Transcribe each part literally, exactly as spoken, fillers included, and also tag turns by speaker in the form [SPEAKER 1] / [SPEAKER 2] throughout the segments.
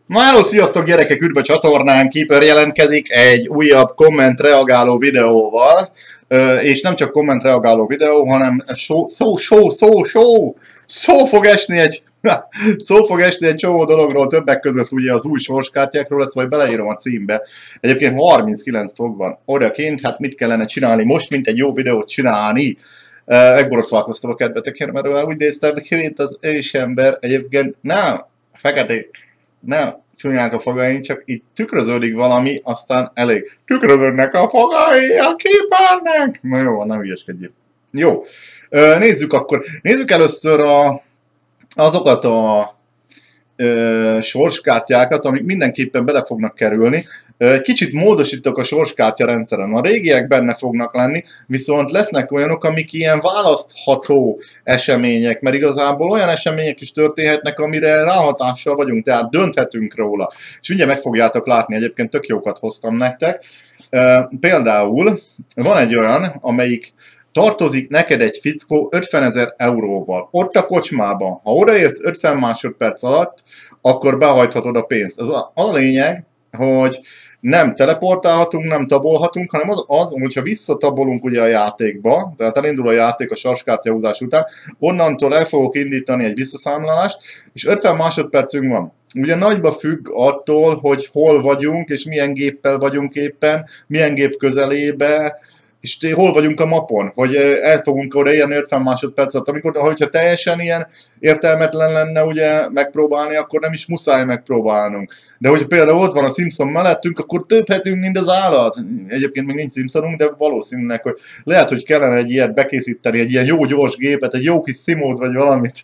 [SPEAKER 1] Na hello, sziasztok gyerekek, üdv a csatornán, Keeper jelentkezik egy újabb komment-reagáló videóval, és nem csak komment-reagáló videó, hanem szó, szó, szó, szó, szó, szó fog esni egy, szó fog esni egy csomó dologról, többek között ugye az új sorskártyákról, ezt majd beleírom a címbe. Egyébként harminckilenc fog van odakint, hát mit kellene csinálni most, mint egy jó videót csinálni? Megborotválkoztam a kedvetekért, mert úgy néztem, mint az ősember, egyébként nem, feketék, nem csinálják a fogaink, csak itt tükröződik valami, aztán elég. Tükröződnek a fogai a képernek! Na jó, nem ügyeskedjél. Jó, nézzük akkor. Nézzük először a, azokat a ö, sorskártyákat, amik mindenképpen bele fognak kerülni. Kicsit módosítok a sorskártya rendszeren. A régiek benne fognak lenni, viszont lesznek olyanok, amik ilyen választható események, mert igazából olyan események is történhetnek, amire ráhatással vagyunk, tehát dönthetünk róla. És ugye meg fogjátok látni, egyébként tök jókat hoztam nektek. Például van egy olyan, amelyik tartozik neked egy fickó ötvenezer euróval. Ott a kocsmában, ha odaérsz ötven másodperc alatt, akkor behajthatod a pénzt. Ez a, a lényeg, hogy nem teleportálhatunk, nem tabolhatunk, hanem az, az, hogyha visszatabolunk ugye a játékba, tehát elindul a játék a sorskártyahúzás után, onnantól el fogok indítani egy visszaszámlálást, és ötven másodpercünk van. Ugye nagyba függ attól, hogy hol vagyunk, és milyen géppel vagyunk éppen, milyen gép közelébe, és hol vagyunk a mapon, hogy el fogunk oda ilyen ötven másodpercet, amikor, hogyha teljesen ilyen értelmetlen lenne ugye megpróbálni, akkor nem is muszáj megpróbálnunk. De hogyha például ott van a Simpson mellettünk, akkor többhetünk, mint az állat. Egyébként még nincs Simpsonunk, de valószínűleg, hogy lehet, hogy kellene egy ilyet bekészíteni, egy ilyen jó gyors gépet, egy jó kis szimót, vagy valamit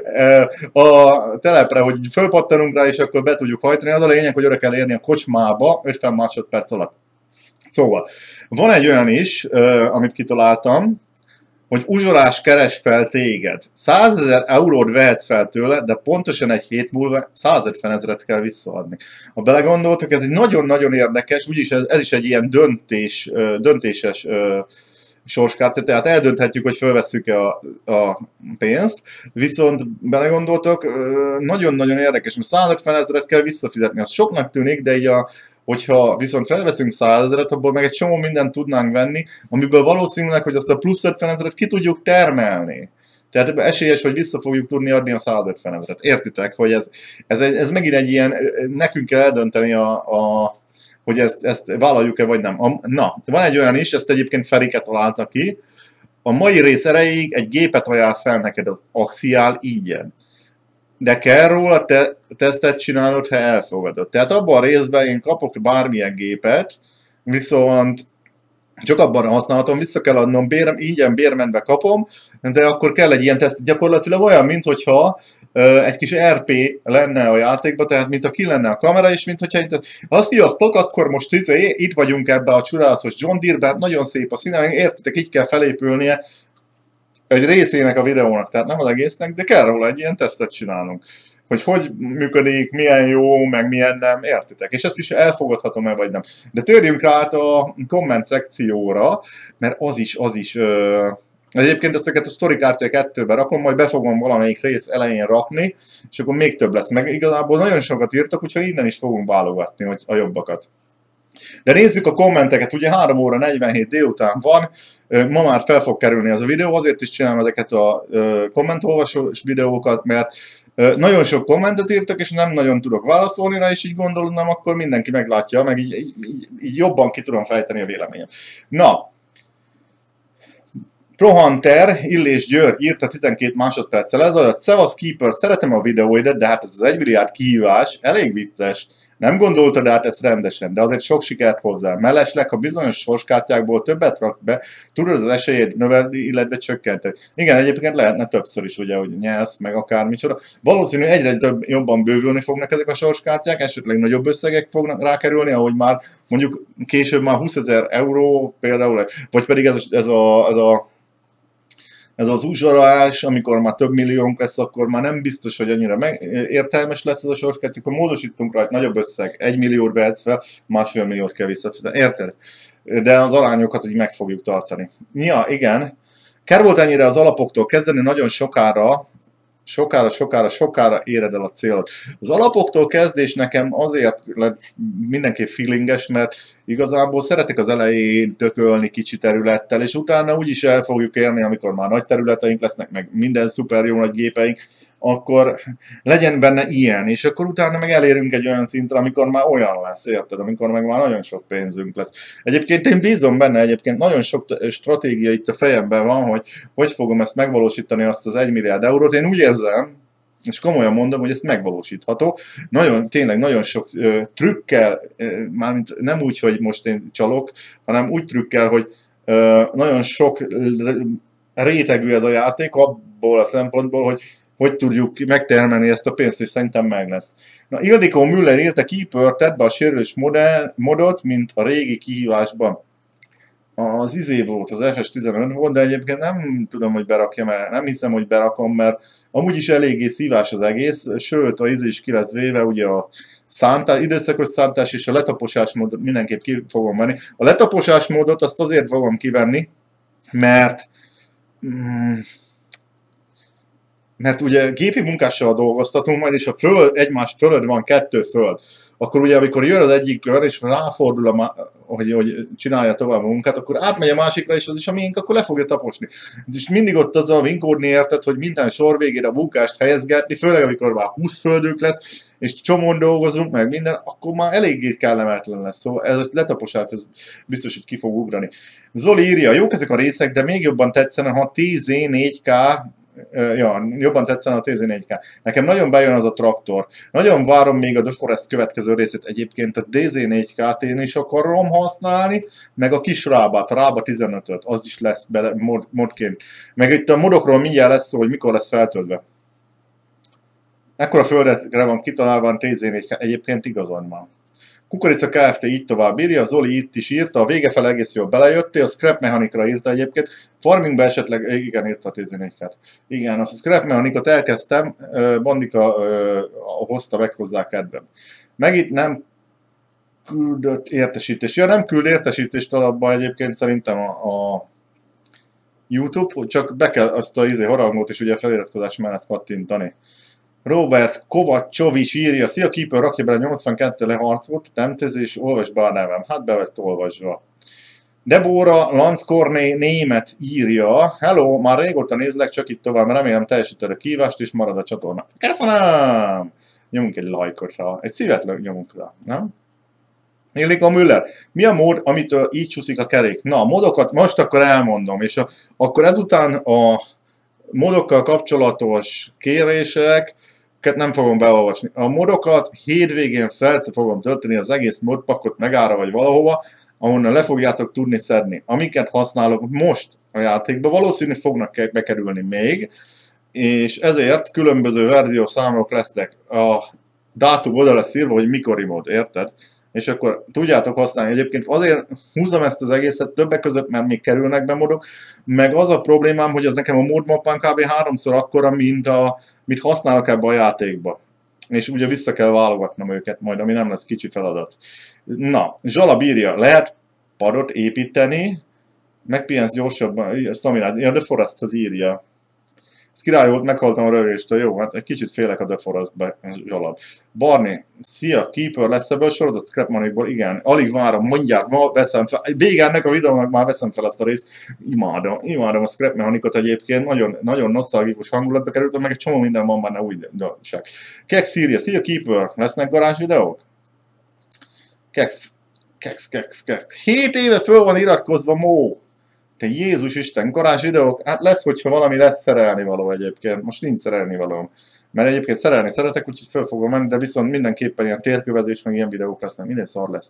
[SPEAKER 1] a telepre, hogy fölpattanunk rá, és akkor be tudjuk hajtani. Az a lényeg, hogy oda kell érni a kocsmába ötven másodperc alatt. Szóval, van egy olyan is, uh, amit kitaláltam, hogy uzsorás keres fel téged. százezer eurót vehetsz fel tőle, de pontosan egy hét múlva százötven ezret kell visszaadni. Ha belegondoltok, ez egy nagyon-nagyon érdekes, úgyis ez, ez is egy ilyen döntés, uh, döntéses uh, sorskártya, tehát eldönthetjük, hogy felvesszük-e a, a pénzt, viszont belegondoltok, nagyon-nagyon uh, érdekes, mert százötven ezret kell visszafizetni. Az soknak tűnik, de így a hogyha viszont felveszünk százezret, abból meg egy csomó mindent tudnánk venni, amiből valószínűleg, hogy azt a plusz ötven ezret ki tudjuk termelni. Tehát ebben esélyes, hogy vissza fogjuk tudni adni a százötven ezret. Értitek, hogy ez, ez, ez megint egy ilyen, nekünk kell eldönteni, a, a, hogy ezt, ezt vállaljuk-e vagy nem. A, na, van egy olyan is, ezt egyébként Ferike találta ki. A mai rész erejéig egy gépet ajánl fel neked az Axial ígyen. De kell róla te, tesztet csinálod, ha elfogadod. Tehát abban a részben én kapok bármilyen gépet, viszont csak abban használhatom, vissza kell adnom, bér, ingyen bérmentbe kapom, de akkor kell egy ilyen teszt. Gyakorlatilag olyan, mintha egy kis er pé lenne a játékban, tehát mint a ki lenne a kamera, és mint hogyha itt, ha sziasztok, akkor most izé, itt vagyunk ebbe a csodálatos John Deere-ben, nagyon szép a színe, értitek, így kell felépülnie egy részének a videónak, tehát nem az egésznek, de kell róla egy ilyen tesztet csinálnunk. Hogy hogy működik, milyen jó, meg milyen nem, értitek? És ezt is elfogadhatom-e, vagy nem. De térjünk át a komment szekcióra, mert az is, az is... Ö... Egyébként ezeket a Story Kártya kettőbe rakom, majd be fogom valamelyik rész elején rakni, és akkor még több lesz. Meg igazából nagyon sokat írtak, úgyhogy innen is fogunk válogatni hogy a jobbakat. De nézzük a kommenteket, ugye három óra negyvenhét délután van, ma már fel fog kerülni ez a videó, azért is csinálom ezeket a kommentolvasós videókat, mert nagyon sok kommentet írtak, és nem nagyon tudok válaszolni rá, és így gondolom, akkor mindenki meglátja, meg így, így, így, így jobban ki tudom fejteni a véleményem. Na, Prohunter, Illés György írta tizenkét másodperccel ezelőtt, Szevasz Keeper, szeretem a videóidat, de hát ez az egymilliárd kihívás, elég vicces. Nem gondoltad át ezt rendesen, de azért sok sikert hozzá. Mellesleg, ha bizonyos sorskártyákból többet raksz be, tudod az esélyed növelni, illetve csökkenteni. Igen, egyébként lehetne többször is, ugye, hogy nyersz, meg akármicsoda. Valószínűleg egyre több, jobban bővülni fognak ezek a sorskártyák, esetleg nagyobb összegek fognak rákerülni, ahogy már mondjuk később már húszezer euró például, vagy pedig ez, ez a, ez a Ez az uzsorás, amikor már több milliónk lesz, akkor már nem biztos, hogy annyira értelmes lesz ez a sorskártya, akkor módosítunk rajta nagyobb összeg, egy milliót vehetsz fel, másfél milliót kell visszafizetni. Érted? De az arányokat úgy meg fogjuk tartani. Ja, igen. Kár volt ennyire az alapoktól kezdeni, nagyon sokára sokára, sokára, sokára éred el a célod. Az alapoktól kezdés nekem azért lett mindenképp feelinges, mert igazából szeretek az elején tökölni kicsi területtel, és utána úgyis el fogjuk érni, amikor már nagy területeink lesznek, meg minden szuper jó nagy gépeink, akkor legyen benne ilyen, és akkor utána meg elérünk egy olyan szintre, amikor már olyan lesz, érted? Amikor meg már nagyon sok pénzünk lesz. Egyébként én bízom benne, egyébként nagyon sok stratégia itt a fejemben van, hogy hogy fogom ezt megvalósítani, azt az egy milliárd eurót. Én úgy érzem, és komolyan mondom, hogy ezt megvalósítható. Nagyon, tényleg nagyon sok ö, trükkel, ö, mármint nem úgy, hogy most én csalok, hanem úgy trükkel, hogy ö, nagyon sok rétegű ez a játék abból a szempontból, hogy hogy tudjuk megtermelni ezt a pénzt, és szerintem meg lesz. Na, Ildikó Müller írta, Keeper tett be a sérülés modot, mint a régi kihívásban. Az izé volt, az ef es tizenöt volt, de egyébként nem tudom, hogy berakjam el, nem hiszem, hogy berakom, mert amúgy is eléggé szívás az egész, sőt, az izé is ki lesz véve, ugye a szántás, időszakos szántás és a letaposás módot mindenképp ki fogom venni. A letaposás módot azt azért fogom kivenni, mert... Mm, mert ugye gépi munkással dolgoztatunk majd, és a föld, egymás fölött van kettő föld. Akkor ugye, amikor jön az egyik kör, és ráfordul, a, hogy, hogy csinálja tovább a munkát, akkor átmegy a másikra, és az is a miénk, akkor le fogja taposni. És mindig ott azzal vinkódni, érted, hogy minden sor végére a munkást helyezgetni, főleg amikor már húsz földünk lesz, és csomón dolgozunk, meg minden, akkor már eléggé kellemetlen lesz. Szóval ez a letaposás ez biztos, hogy ki fog ugrani. Zoli írja, jók ezek a részek, de még jobban tetszene, ha tíz négy ká ja, jobban tetszene a té zé négy ká. Nekem nagyon bejön az a traktor. Nagyon várom még a The Forest következő részét. Egyébként a dé zé négy kát én is akarom használni, meg a kis rábát, a rába tizenötöt, az is lesz bele mod, modként. Meg itt a modokról mindjárt lesz szó, hogy mikor lesz feltöltve. Ekkora földre van kitalálva a té zé négy ká, egyébként igazon van. Kukorica Kft. Így tovább írja, Zoli itt is írta, a vége fel egész jól belejöttél, a Scrap Mechanicra írta egyébként, Farmingbe esetleg, igen, írta a té zé négy kát. Igen, azt a Scrap Mechanicot elkezdtem, Bandika hozta meg hozzá kedvem. Meg itt nem küldött értesítés. Ja, nem küld értesítést alapban egyébként szerintem a, a YouTube, csak be kell azt a izé, harangot is ugye a feliratkozás mellett kattintani. Robert Kovacsovics írja, szia Keeper, rakja bele nyolcvankettő leharcot, temtezés, olvasd bár nevem. Hát be vagy olvasva. Debora Lanzkorné német írja, hello, már régóta nézlek, csak itt tovább, remélem teljesíted a kívást, és marad a csatorna. Köszönöm! Nyomunk egy lájkot rá, egy szívet nyomunk rá, nem? Ildikó Müller, mi a mód, amitől így csúszik a kerék? Na, a modokat most akkor elmondom, és a, akkor ezután a modokkal kapcsolatos kérések, nem fogom beolvasni. A modokat hétvégén fel fogom tölteni az egész modpakot megára vagy valahova, ahonnan le fogjátok tudni szedni. Amiket használok most a játékban, valószínűleg fognak bekerülni még, és ezért különböző verziós számok lesznek. A dátum oda lesz írva, hogy mikori mod, érted? És akkor tudjátok használni. Egyébként azért húzom ezt az egészet többek között, mert még kerülnek be modok, meg az a problémám, hogy az nekem a módmappán kb. háromszor akkora, mint a, mit használok ebbe a játékba. És ugye vissza kell válogatnom őket majd, ami nem lesz kicsi feladat. Na, Zsala bírja, lehet padot építeni, megpihensz gyorsabban, staminát, ja, The Foresthez írja. Ez király volt, meghaltam a rövéstől, jó, hát egy kicsit félek a The Forestbe, Zsalab. Barni, szia, Keeper, lesz ebből sorod a Scrap Money-ból? Igen, alig várom, mondják, ma veszem fel, vége ennek a videónak már veszem fel ezt a részt, imádom, imádom a Scrap Mechanicot egyébként, nagyon, nagyon nosztalgikus hangulatba került, meg egy csomó minden van benne újdonság. Kex írja, szia, Keeper, lesznek garázs videók? Kex, Kex, Kex, Kex, hét éve föl van iratkozva, Mó. Te Jézus Isten, garázs videók, hát lesz, hogyha valami lesz szerelni való egyébként. Most nincs szerelni való. Mert egyébként szerelni szeretek, úgyhogy föl fogom menni, de viszont mindenképpen ilyen térkövezés, meg ilyen videók lesznek, minden szar lesz.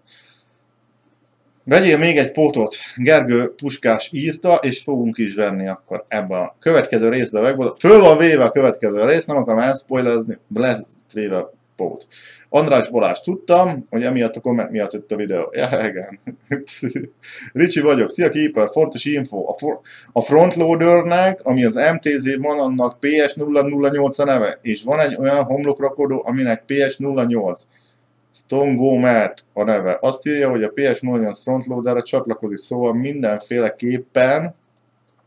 [SPEAKER 1] Vegyél még egy pótot, Gergő Puskás írta, és fogunk is venni akkor ebben a következő részben meg. Föl van véve a következő rész, nem akarom elspoilezni, lesz véve a pót. András Balázs, tudtam, hogy emiatt a komment miatt jött a videó. Ja, igen. Ricsi vagyok. Szia Keeper, fontos info. A, for a frontloadernek, ami az em té zé van, annak pé es nulla nulla nyolc a neve, és van egy olyan homlokrakodó, aminek pé es nulla nyolc. Stongo Matt a neve. Azt írja, hogy a pé es nulla nyolc frontloaderre csatlakozik, szóval mindenféleképpen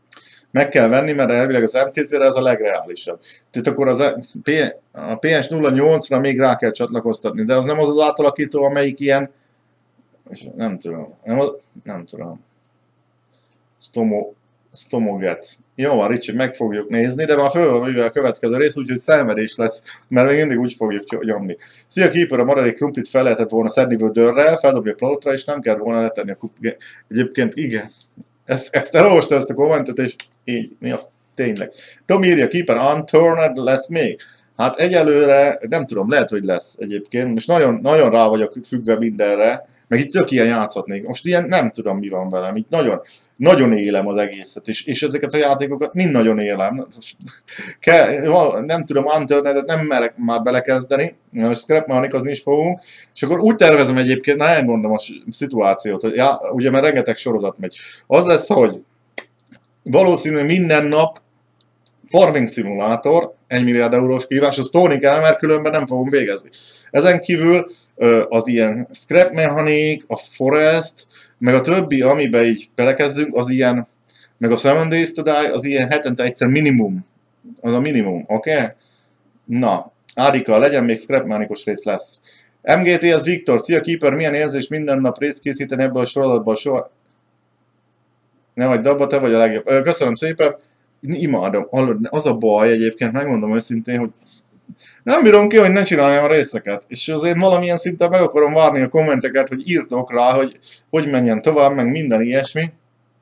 [SPEAKER 1] meg kell venni, mert elvileg az em té cére ez a legreálisabb. Tehát akkor az a pé es nulla nyolcra még rá kell csatlakoztatni, de az nem az az átalakító, amelyik ilyen, nem tudom, nem, nem tudom, Stomo, Stomoget. Jó van, Ricsi, meg fogjuk nézni, de már föl van véve a következő rész, úgyhogy szenvedés lesz, mert még mindig úgy fogjuk nyomni. Szia, Keeper, a maradék krumplit fel lehetett volna szedni vödörrel, feldobni a plotra, és nem kell volna letenni a kup... Egyébként igen, ezt, ezt elolvastam, ezt a kommentet, és így, mi a tényleg. Tom írja, Keeper, unturned lesz még. Hát egyelőre, nem tudom, lehet, hogy lesz egyébként, most nagyon, nagyon rá vagyok függve mindenre, meg itt tök ilyen játszhatnék. Most ilyen nem tudom, mi van velem. Itt nagyon, nagyon élem az egészet, és, és ezeket a játékokat mind nagyon élem. Kell, nem tudom, Unturned-et nem merek már belekezdeni, Scrap Mechanic-azni is fogunk, és akkor úgy tervezem egyébként, na elmondom a szituációt, hogy ja, ugye mert rengeteg sorozat megy. Az lesz, hogy valószínűleg minden nap Farming Simulator, egy milliárd eurós kihívás, azt tolni kell, mert különben nem fogom végezni. Ezen kívül az ilyen Scrap Mechanic, a Forest, meg a többi, amiben így belekezdünk, az ilyen, meg a Seven Days to Die, az ilyen hetente egyszer minimum. Az a minimum, oké? Okay? Na, Árika, legyen még Scrap Mechanicos rész lesz. em gé té, az Viktor, szia Keeper, milyen érzés minden nap részt készíteni ebből a sorozatból soha? Ne vagy dabba, te vagy a legjobb. Köszönöm szépen. Imádom. Az a baj egyébként, megmondom őszintén, hogy nem bírom ki, hogy ne csináljam a részeket. És azért valamilyen szinten meg akarom várni a kommenteket, hogy írtok rá, hogy hogy menjen tovább, meg minden ilyesmi.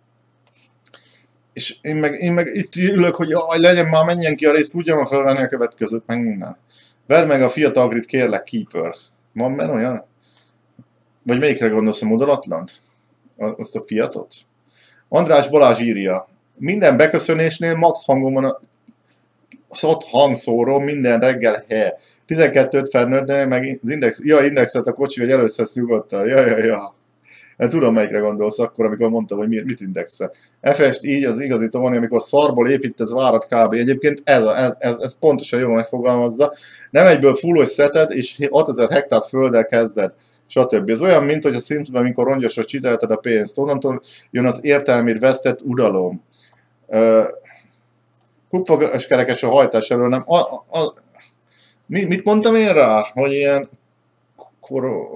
[SPEAKER 1] És én meg, én meg itt ülök, hogy jaj, legyen már, menjen ki a részt, tudjam felvenni a következőt, meg minden. Vedd meg a fiatal grid, kérlek, Keeper. Van benne olyan? Vagy melyikre gondolsz, a modalatlant? Azt a fiatot? András Balázs írja. Minden beköszönésnél max hangon van a szót hangszóró, minden reggel he. tizenkettőt felnőtt, meg az index, ja, indexet a kocsi, hogy előszesz nyugodtan. Ja, ja, ja. Nem tudom, melyikre gondolsz akkor, amikor mondtam, hogy mit indexel. ef es-t így az igazi Tony, amikor szarból építesz várat kb. Egyébként ez, a, ez, ez, ez pontosan jól megfogalmazza. Nem egyből fullos szeted, és hatezer hektár földdel kezded, stb. Ez olyan, mint hogy a szintben, amikor rongyosra csitelted a pénzt. Onnantól jön az értelmét vesztett uralom. Uh, Kupfogás kerekes a hajtás elől, nem. A, a, a, mi, mit mondtam én rá? Hogy ilyen koró,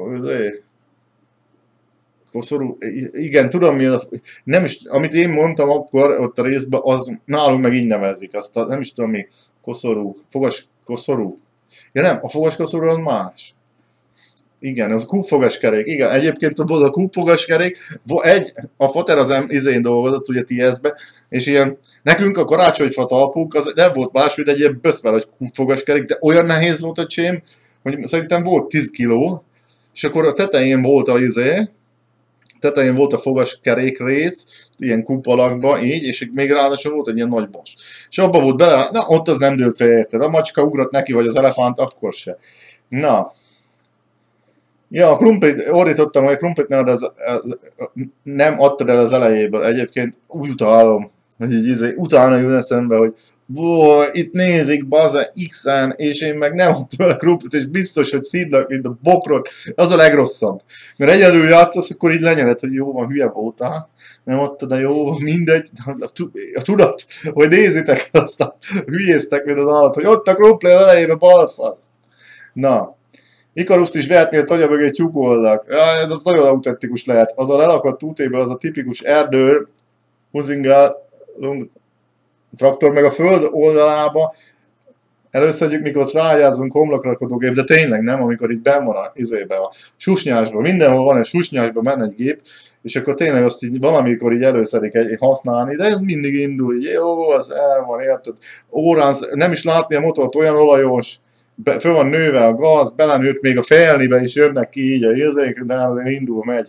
[SPEAKER 1] koszorú, igen, tudom mi az, nem is, amit én mondtam akkor ott a részben, az nálunk meg így nevezik, azt a, nem is tudom mi, koszorú, fogas koszorú. Ja nem, a fogas koszorú az más. Igen, az a kúpfogaskerék. Igen, egyébként a kúpfogaskerék, egy, a fater az em, izén dolgozott, ugye té es-be, és ilyen, nekünk a karácsonyfa talpunk, az nem volt más, mint egy ilyen böszvel, hogy kúpfogaskerék, de olyan nehéz volt a csém, hogy szerintem volt tíz kiló, és akkor a tetején volt a izé, tetején volt a fogaskerék rész, ilyen kúp alakba, így, és még ráadásul volt egy ilyen nagy vas. És abba volt bele, na ott az nem dőlt fel, érted? A macska ugrott neki, vagy az elefánt, akkor se. Na. Ja, a krumplit, ordítottam, hogy a krumplit nem, az, az, nem adtad el az elejéből. Egyébként úgy utálom, hogy így izé, utána jön eszembe, hogy boh, itt nézik, baze, X-en, és én meg nem adtam el a krumplit, és biztos, hogy szídnak, mint a bokrot. Az a legrosszabb. Mert egyedül játszasz, akkor így lenyered, hogy jó van, hülye voltál. Nem adtad, de jó van, mindegy. A tudat, hogy nézitek, aztán hülyéztek, mint az állat, hogy ott a krumpli az elejében balfasz. Na. Ikaruszt is vehetnél tagya mögé tyúkolnak. Ja, ez az nagyon autentikus lehet. Az a lelakadt útében az a tipikus erdő, huzingál, traktor meg a föld oldalába. Előszedjük, mikor rájázunk homlokrakodógép, de tényleg nem, amikor így benn van a izébe, a susnyásban. Mindenhol van egy susnyásban, menne egy gép, és akkor tényleg azt így valamikor így előszedik egy, használni, de ez mindig indul, így jó, az el van, érted? Órán, nem is látni a motort, olyan olajos, Be, föl van nőve a gáz, belenőtt, még a felnibe is jönnek ki így a érzék, de nem azért indul, megy.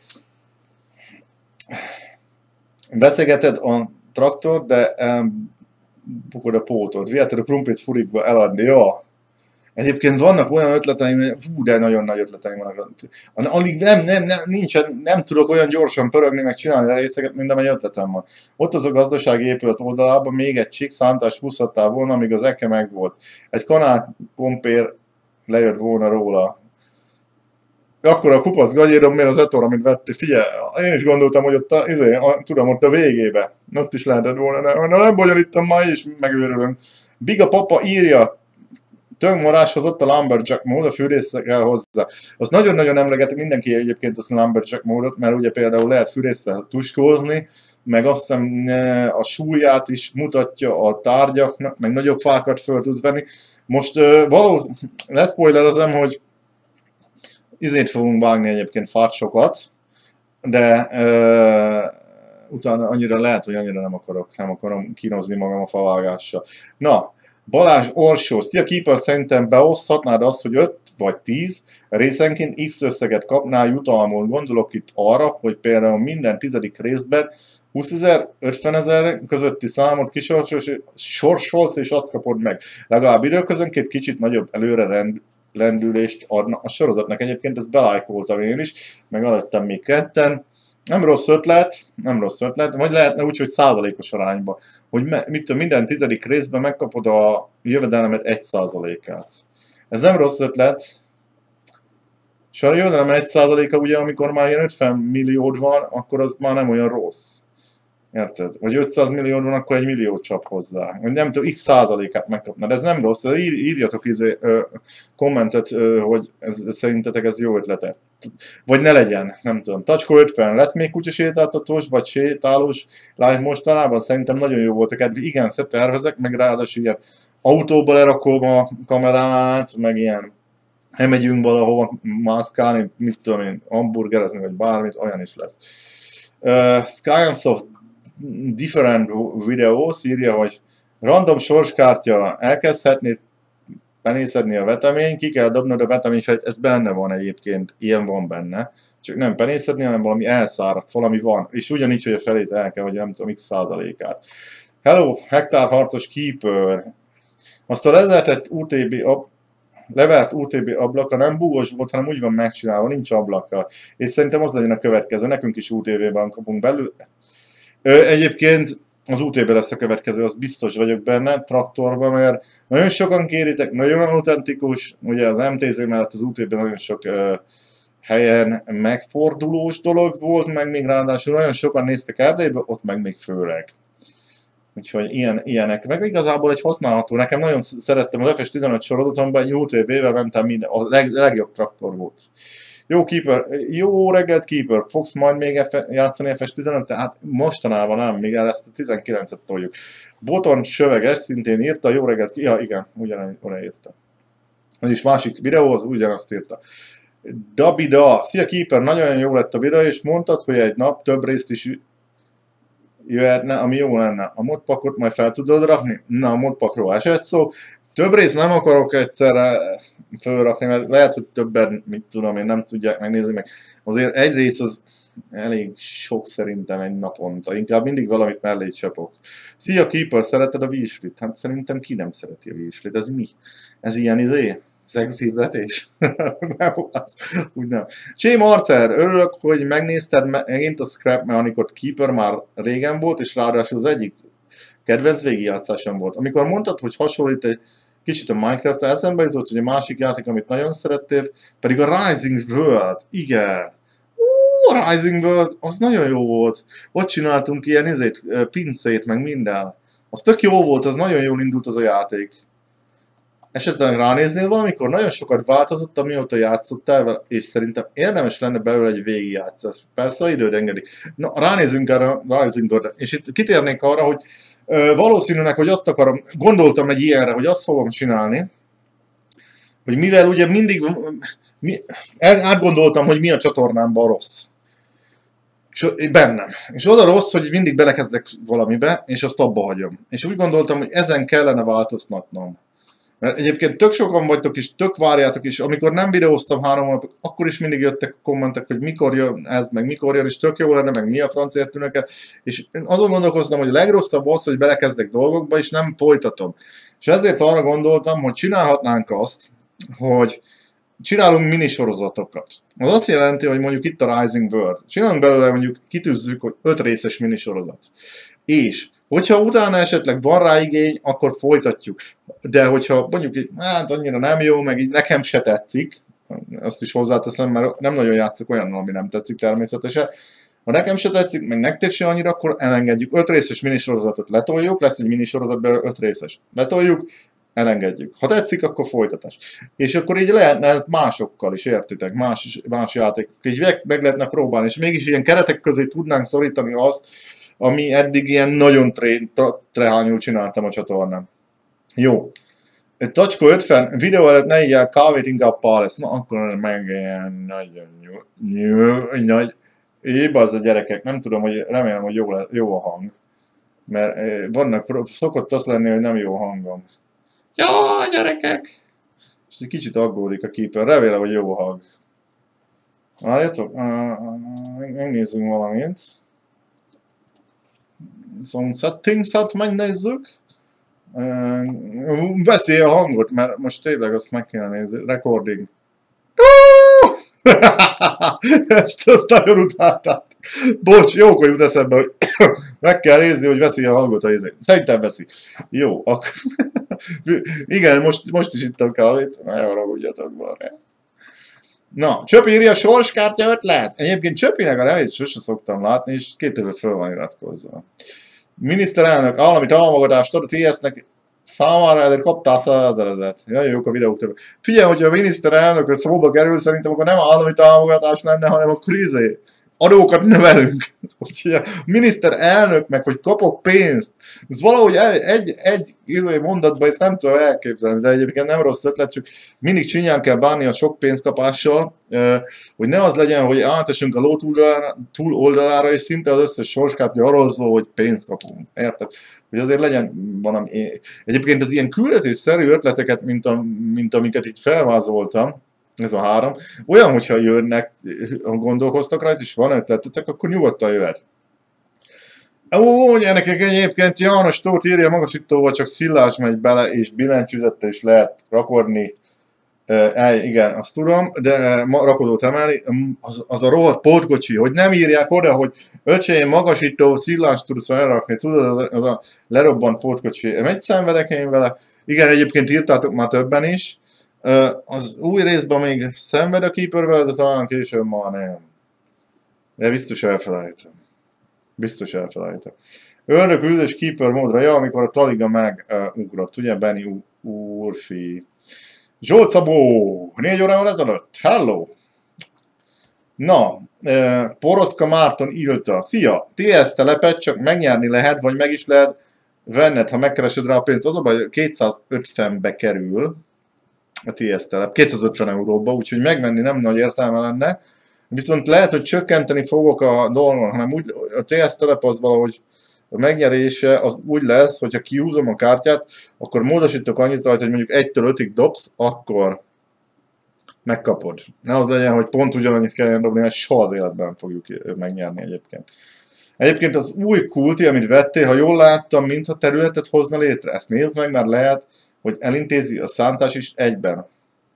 [SPEAKER 1] Beszélgeted a traktor, de um, bukod a pótot. Viheted a krumplit furikba eladni, jó. Egyébként vannak olyan ötleteim, hú, de nagyon nagy ötleteim vannak. Alig nem, nem, nem, nincsen, nem tudok olyan gyorsan pörögni, meg csinálni a részeket, mint amely ötletem van. Ott az a gazdasági épület oldalában még egy csík szántást húzhattál volna, amíg az eke meg volt. Egy kanál kompér lejött volna róla. akkor a kupac gagyérom, miért az Etor, amit vett, figyelj, én is gondoltam, hogy ott a, izé, a, tudom, ott a végébe, ott is lehetett volna, de na, nem bonyolítom, ma is megőrülünk. Biga Papa írja, tönkmaráshoz ott a Lumberjack mód, a fűrészre kell hozzá. Azt nagyon-nagyon emlegeti mindenki egyébként azt a Lumberjack módot, mert ugye például lehet fűrészre tuskózni, meg azt hiszem a súlyát is mutatja a tárgyaknak, meg nagyobb fákat föl tudsz venni. Most uh, valószínűleg leszpoilerezem, hogy izét fogunk vágni egyébként fát sokat, de uh, utána annyira lehet, hogy annyira nem akarok, nem akarom kínozni magam a favágással. Na, Balázs Orsó, szia Keeper, szerintem beoszthatnád azt, hogy öt vagy tíz részenként X összeget kapnál jutalmul. Gondolok itt arra, hogy például minden tizedik részben húszezer, ötvenezer közötti számot kisorsolsz, és azt kapod meg. Legalább időközönként kicsit nagyobb előre rend, lendülést adna a sorozatnak. Egyébként ezt belájkoltam én is, meg alattam még ketten. Nem rossz ötlet, nem rossz ötlet, vagy lehetne úgy, hogy százalékos arányba, hogy me, mit tudom, minden tizedik részben megkapod a jövedelmet egy százalékát. Ez nem rossz ötlet, és a jövedelem egy százaléka ugye, amikor már ilyen ötven milliód van, akkor az már nem olyan rossz. Érted? Vagy ötszáz milliód van, akkor egy millió csap hozzá. Vagy nem tudom, x százalékát megkapnád. Ez nem rossz. Ír, írjatok izé, ö, kommentet, ö, hogy ez, szerintetek ez jó ötlete. Vagy ne legyen, nem tudom. Tacskó ötven, lesz még kutyasétáltatós, vagy sétálós live mostanában? Szerintem nagyon jó voltak. Eddig igen, szebb tervezek, meg ráadásul ilyen autóba lerakom a kamerát, meg ilyen elmegyünk valahova mászkálni, mit tudom én, hamburgerezni, vagy bármit, olyan is lesz. Uh, Science of Different Videos írja, hogy random sorskártya, elkezdhetnéd penészedni a vetemény, ki kell dobnod a veteményfejt, ez benne van egyébként, ilyen van benne. Csak nem penészedni, hanem valami elszáradt, valami van. És ugyanígy, hogy a felét el kell, hogy nem tudom, x százalékát. Hello, hektárharcos Keeper. Azt a lezeltett u té bé ab levelt u té bé ablaka nem bugos volt, hanem úgy van megcsinálva, nincs ablaka. És szerintem az legyen a következő, nekünk is u té bé-ben kapunk belül. Ö, egyébként az u té bé lesz a következő, az biztos vagyok benne, traktorban, mert nagyon sokan kéritek, nagyon autentikus, ugye az em té zé mellett az u té bé nagyon sok ö, helyen megfordulós dolog volt, meg még ráadásul nagyon sokan néztek Erdélybe, ott meg még főleg. Úgyhogy ilyen, ilyenek. Meg igazából egy használható. Nekem nagyon szerettem az ef es tizenöt sorozatomban, egy u té bé-vel mentem minden, a leg, legjobb traktor volt. Jó Keeper, jó reggelt Keeper, fogsz majd még F játszani ef es tizenöt? Tehát mostanában nem, még el ezt a tizenkilencet toljuk. Boton Söveges szintén írta, jó reggelt, ja igen, ugyanúgy írta. Az is másik videó, az ugyanazt írta. Dabida, szia Keeper, nagyon jó lett a videó, és mondtad, hogy egy nap több részt is jöhetne, ami jó lenne. A modpakot majd fel tudod rakni? Na, a modpakról esett szó. Több részt nem akarok egyszerre felrakni, mert lehet, hogy többen, mit tudom én, nem tudják megnézni meg. Azért egy rész az elég sok szerintem egy naponta. Inkább mindig valamit mellé csapok. Szia Keeper, szereted a vízslit? Hát szerintem ki nem szereti a vízslit? Ez mi? Ez ilyen izé? Szexhirdetés? Nem, az, úgy nem. Csé Marcer, örülök, hogy megnézted megint a Scrap Mechanicot. Keeper már régen volt, és ráadásul az egyik kedvenc végigjátszásom volt. Amikor mondtad, hogy hasonlít egy kicsit a Minecraft-ra, eszembe jutott, hogy a másik játék, amit nagyon szerettél, pedig a Rising World. Igen. Ú, a Rising World, az nagyon jó volt. Ott csináltunk ilyen izét, pincét, meg minden. Az tök jó volt, az nagyon jól indult az a játék. Esetleg ránéznél valamikor, nagyon sokat változott, amióta játszottál vele, és szerintem érdemes lenne belőle egy végigjátszás. Persze, időd engedi. Na, ránézzünk erre a Rising World-re, és itt kitérnék arra, hogy ö, valószínűleg, hogy azt akarom, gondoltam egy ilyenre, hogy azt fogom csinálni, hogy mivel ugye mindig, mi, átgondoltam, hogy mi a csatornámban rossz. És bennem. És oda rossz, hogy mindig belekezdek valamibe, és azt abba hagyom. És úgy gondoltam, hogy ezen kellene változtatnom. Mert egyébként tök sokan vagytok is, tök várjátok is, amikor nem videóztam három hónapig, akkor is mindig jöttek kommentek, hogy mikor jön ez, meg mikor jön, és tök jó lenne, meg mi a francia tűnöket. És én azon gondolkoztam, hogy a legrosszabb az, hogy belekezdek dolgokba, és nem folytatom. És ezért arra gondoltam, hogy csinálhatnánk azt, hogy csinálunk minisorozatokat. Az azt jelenti, hogy mondjuk itt a Rising World. Csinálunk belőle, mondjuk kitűzzük, hogy öt részes minisorozat. És hogyha utána esetleg van rá igény, akkor folytatjuk. De hogyha mondjuk, hát annyira nem jó, meg így nekem se tetszik, Azt is hozzáteszem, mert nem nagyon játszok olyan, ami nem tetszik természetesen. Ha nekem se tetszik, meg nektek se annyira, akkor elengedjük. öt részes minisorozatot letoljuk, lesz egy minisorozatban öt részes. Letoljuk, elengedjük. Ha tetszik, akkor folytatás. És akkor így lehetne ez másokkal is, értitek? Más, más játékok. Így meg, meg lehetne próbálni, és mégis ilyen keretek közé tudnánk szorítani azt, ami eddig ilyen nagyon trehányul csináltam a csatornán. Jó. Tacsko ötven, videó előtt ne így el kávét, inkább pál lesz. Na, akkor meg ilyen nagyon jó, nagy. Ébb az a gyerekek, nem tudom, hogy remélem, hogy jó, jó a hang. Mert vannak, szokott azt lenni, hogy nem jó hangom. Jó, gyerekek! És egy kicsit aggódik a Keeper, remélem, hogy jó a hang. Várjátok, megnézzünk valamit. Sound settings-et megnézzük. Veszi a hangot, mert most tényleg azt meg kéne nézni. Recording. Ezt azt nagyon utáltam. Bocs, jókor jut eszembe, hogy meg kell nézni, hogy veszi a hangot a izé. Szerintem veszi. Jó, akkor... Igen, most, most is ittam kávét. Ne haragudjatok balra. Na, Csöpi írja sorskártya ötlet. Egyébként Csöpinek a nevét sose szoktam látni, és két éve föl van iratkozva. Miniszterelnök állami támogatást ad a té es-nek számára, ezért kaptál százezret. Jaj, jók a videók többek. Figyelj, hogyha a miniszterelnök szóba kerül, szerintem akkor nem állami támogatás lenne, hanem akkor izé adókat növelünk. Hogy a miniszterelnök meg, hogy kapok pénzt. Ez valahogy egy, egy izé mondatban ezt nem tudom elképzelni, de egyébként nem rossz ötlet, csak mindig csinyán kell bánni a sok pénzkapással, hogy ne az legyen, hogy átesünk a ló túl oldalára, és szinte az összes sorskártya arról szól, hogy pénzt kapunk. Érted? Hogy azért legyen valami... Egyébként az ilyen küldetésszerű ötleteket, mint, a, mint amiket itt felvázoltam, ez a három, olyan, hogyha jönnek, gondolkoztak rajta, és van ötletetek, akkor nyugodtan jöhet. Ó, gyerekek, egyébként János Tóth írja, magasítóval csak szillás megy bele, és billentyűzettel is lehet rakodni. E, igen, azt tudom, de rakodót emelni, az, az a rohadt pótkocsi, hogy nem írják oda, hogy öcsém, magasító, szillást tudsz elrakni, tudod, az a lerobbant pótkocsi. Megy szenvedek én vele. Igen, egyébként írtátok már többen is. Az új részben még szenved a Keeper-vel, de talán később már nem. De biztos elfelejtem. Biztos elfelejtem. Ördög üldös Keeper módra, ja, amikor a Taliga megugrott, ugye, Benny úrfi. Zsolt Szabó, négy órával ezelőtt, hello! Na, Poroszka Márton írta, szia, té es telepet csak megnyerni lehet, vagy meg is lehet venned, ha megkeresed rá a pénzt. Az a baj, kétszázötvenbe kerül a té es telep, kétszázötven euróba, úgyhogy megvenni nem nagy értelme lenne. Viszont lehet, hogy csökkenteni fogok a dolgon, hanem úgy, a té es telep az valahogy a megnyerése az úgy lesz, hogyha kiúzom a kártyát, akkor módosítok annyit rajta, hogy mondjuk egytől ötig dobsz, akkor megkapod. Ne az legyen, hogy pont ugyanannyit kell dobni, mert soha az életben fogjuk megnyerni egyébként. Egyébként az új kulti, amit vettél, ha jól láttam, mintha területet hozna létre. Ezt nézd meg, mert lehet, hogy elintézi a szántás is egyben.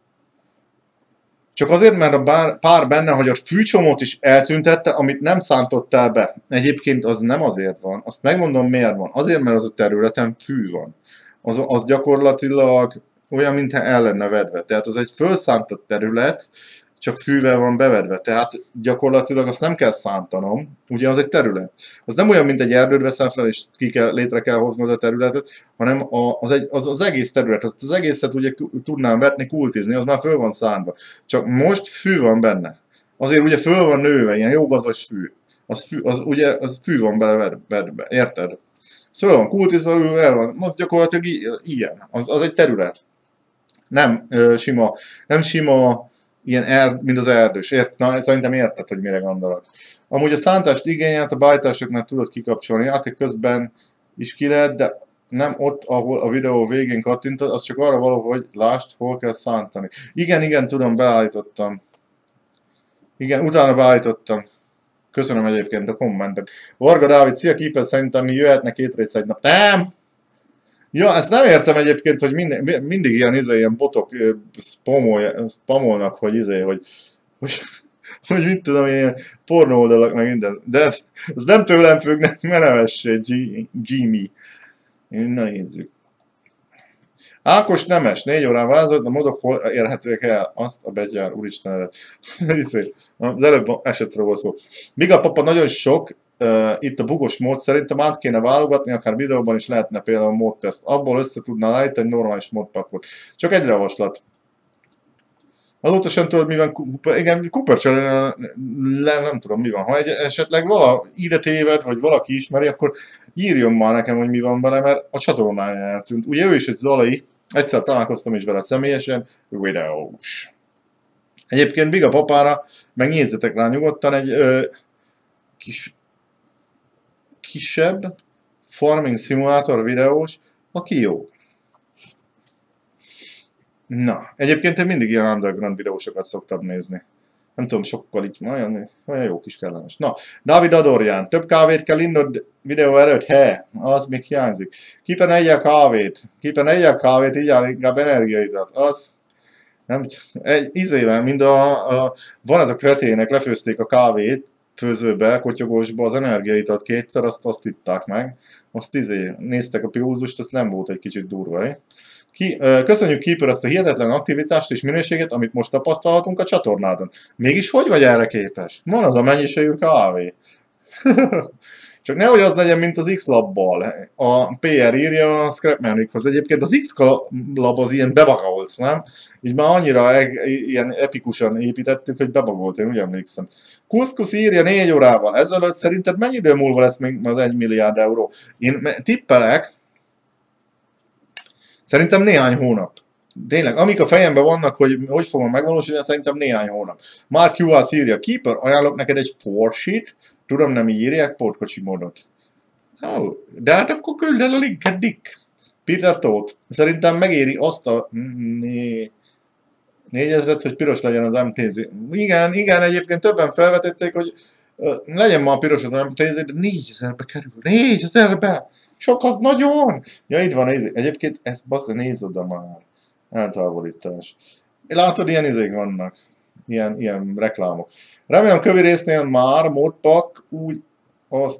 [SPEAKER 1] Csak azért, mert a bár, pár benne, hogy a fűcsomót is eltüntette, amit nem szántottál be. Egyébként az nem azért van. Azt megmondom, miért van. Azért, mert az a területen fű van. Az, az gyakorlatilag olyan, mintha el lenne vedve. Tehát az egy fölszántott terület, csak fűvel van bevedve. Tehát gyakorlatilag azt nem kell szántanom, ugye az egy terület. Az nem olyan, mint egy erdőt veszel fel, és ki kell, létre kell hoznod a területet, hanem a, az, egy, az, az egész terület, azt az egészet ugye tudnám vetni, kultizni, az már föl van szánva. Csak most fű van benne. Azért ugye föl van nőve, ilyen jó gazdas fű. Az, fű, az ugye az fű van bele vedve, érted? Az föl van kultizva, el van. Az gyakorlatilag ilyen. Az, az egy terület. Nem ö, sima, nem sima ilyen erd, mint az erdős. Ért, na, szerintem érted, hogy mire gondolok. Amúgy a szántást igényelt a bájtásoknál tudod kikapcsolni. Játék közben is ki lehet, de nem ott, ahol a videó végén kattintod, az csak arra való, hogy lásd, hol kell szántani. Igen, igen, tudom, beállítottam. Igen, utána beállítottam. Köszönöm egyébként a kommentet. Varga Dávid, szia Keeper, szerintem mi jöhetne két rész egy nap. Nem! Ja, ezt nem értem egyébként, hogy mindig, mindig ilyen, izé, ilyen botok spamol, spamolnak, hogy izé, hogy, hogy, hogy mit tudom, ilyen pornó oldalak, meg minden. De az nem tőlem függ, ne nevessé, Jimmy. Na nézzük. Ákos Nemes, négy órán vázolt, a modok hol érhetőek el? Azt a begyár, úristen. Az előbb esetről volt szó. Biga Papa nagyon sok, uh, itt a bugos mód szerintem át kéne válogatni, akár videóban is lehetne például módteszt. Abból össze tudná állítani egy normális módpakot. Csak egy javaslat. Azóta sem tudod, mi van, igen, kupercserélő, nem, nem tudom, mi van. Ha egy, esetleg vala ide téved, vagy valaki ismeri, akkor írjon már nekem, hogy mi van vele, mert a csatornáján eltűnt. Ugye ő is egy Zalai, egyszer találkoztam is vele személyesen, videós. Egyébként Biga Papára, meg nézzetek rá nyugodtan, egy ö, kis, kisebb farming szimulátor videós, aki jó. Na, egyébként én mindig ilyen underground videósokat szoktam nézni. Nem tudom, sokkal így olyan, olyan jó kis kellemes. Na, Dávid Adorján, több kávét kell innod videó előtt? He, az még hiányzik. Képen egyel kávét, képen egyel kávét, így áll inkább energiaidat. Az, nem, egy izével, mind a, a, van ez a kretének, lefőzték a kávét főzőbe, kotyogósba, az energiaitat kétszer, azt, azt itták meg. Azt izé, néztek a pulzust, az nem volt egy kicsit durva, eh? Ki, köszönjük Keeper ezt a hihetetlen aktivitást és minőséget, amit most tapasztalhatunk a csatornádon. Mégis hogy vagy erre képes? Van az a mennyiségű kávé. Csak nehogy az legyen, mint az X-labbal. A pé er írja a Scrapmanichoz. Egyébként az X-lab az ilyen bebagolc, nem? Így már annyira e ilyen epikusan építettük, hogy bebagolt, én úgy emlékszem. Kuszkusz írja négy órával. Ezelőtt szerinted mennyi idő múlva lesz még az egy milliárd euró? Én tippelek, szerintem néhány hónap. Tényleg, amik a fejemben vannak, hogy hogy fogom megvalósítani, szerintem néhány hónap. Mark Juhász írja, Keeper, ajánlok neked egy forsheet, tudom nem így írják, portkocsi módot. Oh, de hát akkor küld el a linket, Dick. Peter Tóth, szerintem megéri azt a né... négyezret, hogy piros legyen az em té zé. Igen, igen, egyébként többen felvetették, hogy uh, legyen ma piros az em té zé, de négyezerbe kerül. négyezerbe! Sok az nagyon! Ja, itt van, nézzük. Egyébként ezt bassza, nézd oda már. Eltávolítás. Látod, ilyen izék vannak. Ilyen, ilyen reklámok. Remélem kövi résznél már modpak úgy azt...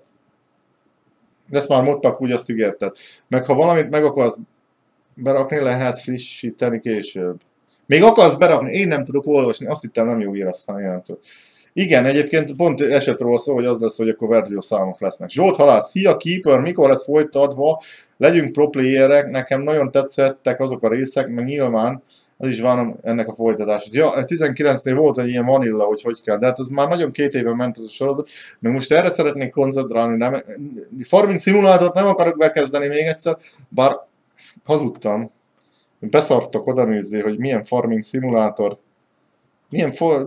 [SPEAKER 1] De ezt már modpak úgy azt ígérted. Meg ha valamit meg akarsz berakni, lehet frissíteni később. Még akarsz berakni? Én nem tudok olvasni. Azt hittem nem jó ír, aztán jelentő. Igen, egyébként pont esetről szó, hogy az lesz, hogy akkor verziószámok lesznek. Zsolt Halász, szia Keeper, mikor lesz folytatva? Legyünk pro playerek, nekem nagyon tetszettek azok a részek, meg nyilván az is van ennek a folytatása. Ja, tizenkilencnél volt egy ilyen vanilla, hogy hogy kell, de hát az már nagyon két éve ment az a sorozat, meg most erre szeretnék koncentrálni, nem, farming szimulátort nem akarok bekezdeni még egyszer, bár hazudtam, beszartok oda nézzé, hogy milyen farming szimulátor, milyen for...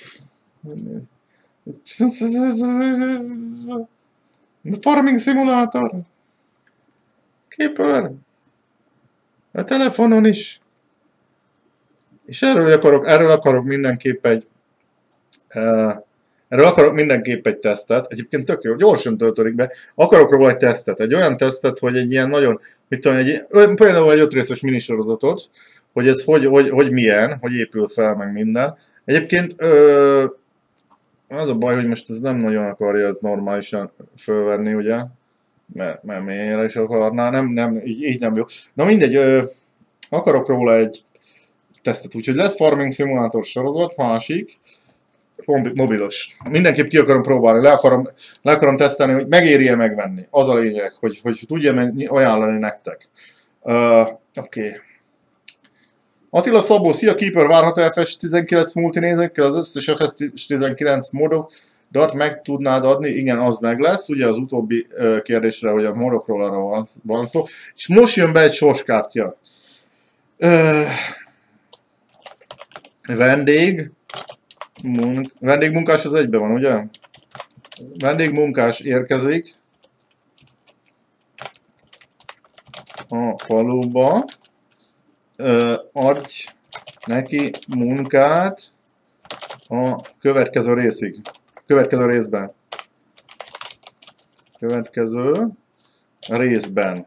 [SPEAKER 1] Farming szimulátor. Keeper. A telefonon is. És erről akarok, erről akarok mindenképp egy uh, erről akarok mindenképp egy tesztet. Egyébként tök jó, gyorsan töltődik be. Akarok róla egy tesztet, egy olyan tesztet, hogy egy ilyen nagyon, mit tudom, egy, például egy öt részes minisorozatot, hogy ez hogy, hogy, hogy milyen, hogy épül fel, meg minden. Egyébként ö, az a baj, hogy most ez nem nagyon akarja ez normálisan fölvenni, ugye? Mert, mert mélyre is akarná, nem, nem, így, így nem jó. Na mindegy, ö, akarok róla egy tesztet, úgyhogy lesz Farming Simulator sorozat, másik, mobilos. Mindenképp ki akarom próbálni, le akarom, le akarom tesztelni, hogy megéri-e megvenni. Az a lényeg, hogy, hogy tudja ajánlani nektek. Uh, Oké. Okay. Attila Szabó, szia Keeper, várható ef es tizenkilenc multinézőkkel, az összes ef es tizenkilenc modok, de meg tudnád adni? Igen, az meg lesz. Ugye az utóbbi uh, kérdésre, hogy a modokról arra van, van szó. És most jön be egy sorskártya. Uh, vendég. Munk, vendégmunkás az egyben van, ugye? Vendégmunkás érkezik a faluba. Ö, adj neki munkát a következő részig. Következő részben. Következő részben.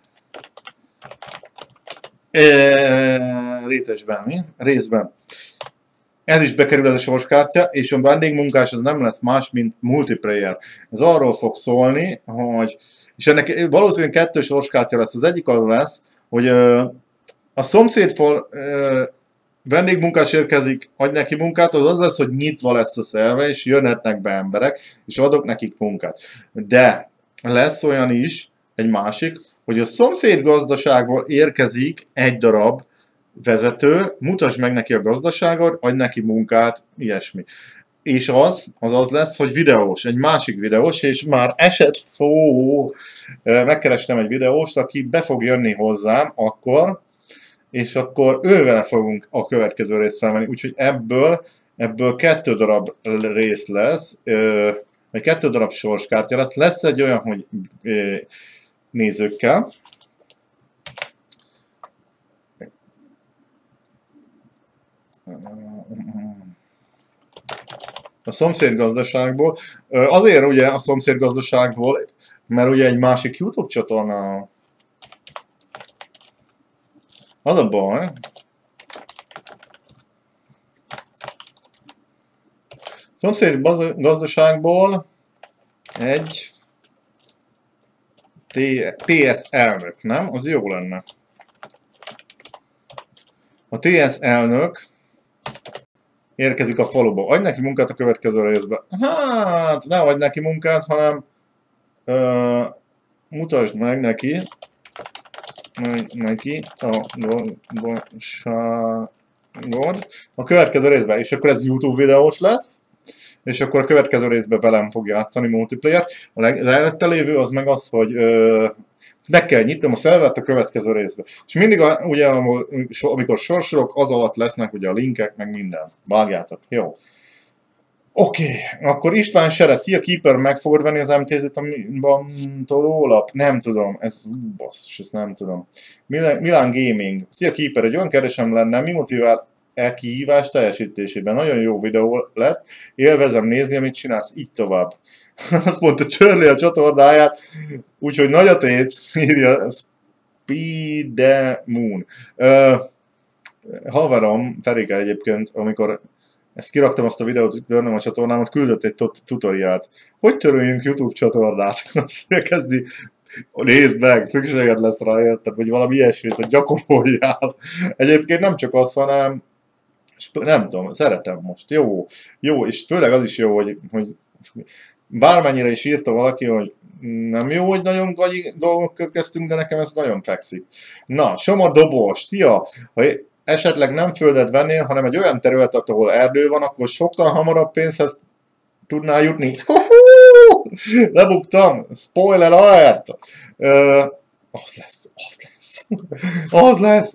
[SPEAKER 1] E, rétesben, mi? Részben. Ez is bekerül ez a sorskártya, és a vendégmunkás az nem lesz más, mint multiplayer. Ez arról fog szólni, hogy... És ennek valószínűleg kettő sorskártya lesz. Az egyik az lesz, hogy a szomszédfal ö, vendégmunkás érkezik, adj neki munkát, az az lesz, hogy nyitva lesz a szerve, és jönhetnek be emberek, és adok nekik munkát. De lesz olyan is, egy másik, hogy a szomszéd gazdaságból érkezik egy darab vezető, mutasd meg neki a gazdaságot, adj neki munkát, ilyesmi. És az, az az lesz, hogy videós, egy másik videós, és már esett szó, megkerestem egy videóst, aki be fog jönni hozzám akkor, és akkor ővel fogunk a következő részt felvenni, úgyhogy ebből, ebből kettő darab rész lesz, vagy kettő darab sorskártya lesz, lesz egy olyan, hogy nézőkkel, a szomszédgazdaságból. Azért ugye a szomszédgazdaságból, mert ugye egy másik YouTube csatorna. Az a baj. Szomszédgazdaságból egy té es elnök, nem? Az jó lenne. A té es elnök érkezik a faluba. Adj neki munkát a következő részben. Hát, ne adj neki munkát, hanem ö, mutasd meg neki, meg neki a gazdaságot a következő részben. És akkor ez YouTube videós lesz, és akkor a következő részben velem fog játszani multiplayer. A előtte lévő az meg az, hogy ö, meg kell nyitnom a szervert a következő részbe. És mindig, a, ugye, amikor sorsolok, az alatt lesznek ugye a linkek, meg minden. Vágjátok. Jó. Oké, okay. Akkor István Sere, szia Keeper, meg fogod venni az em té zét a tolólap? Nem tudom, ez basszus, ezt nem tudom. Milán Gaming, szia Keeper, egy olyan kérdésem lenne, mi motivál e kihívás teljesítésében? Nagyon jó videó lett, élvezem nézni, amit csinálsz, így tovább. Azt mondta, csörli a csatornáját, úgyhogy nagy a tét, írja Speedemoon. Uh, haverom, Ferike egyébként, amikor ezt kiraktam azt a videót, törnöm a csatornámat, küldött egy tutoriát. Hogy töröljünk YouTube csatornát? Azt kezdi, nézd meg, szükséged lesz rá, érted, vagy valami ilyesmit, hogy gyakoroljál. Egyébként nem csak az, hanem nem tudom, szeretem most. Jó, jó, és főleg az is jó, hogy, hogy bármennyire is írta valaki, hogy nem jó, hogy nagyon gagyi dolgokkal kezdtünk, de nekem ez nagyon fekszik. Na, Soma Dobos, szia! Ha esetleg nem földet vennél, hanem egy olyan terület, ahol erdő van, akkor sokkal hamarabb pénzhez tudnál jutni. Lebuktam! Spoiler alert! Uh, az lesz, az lesz. Az lesz!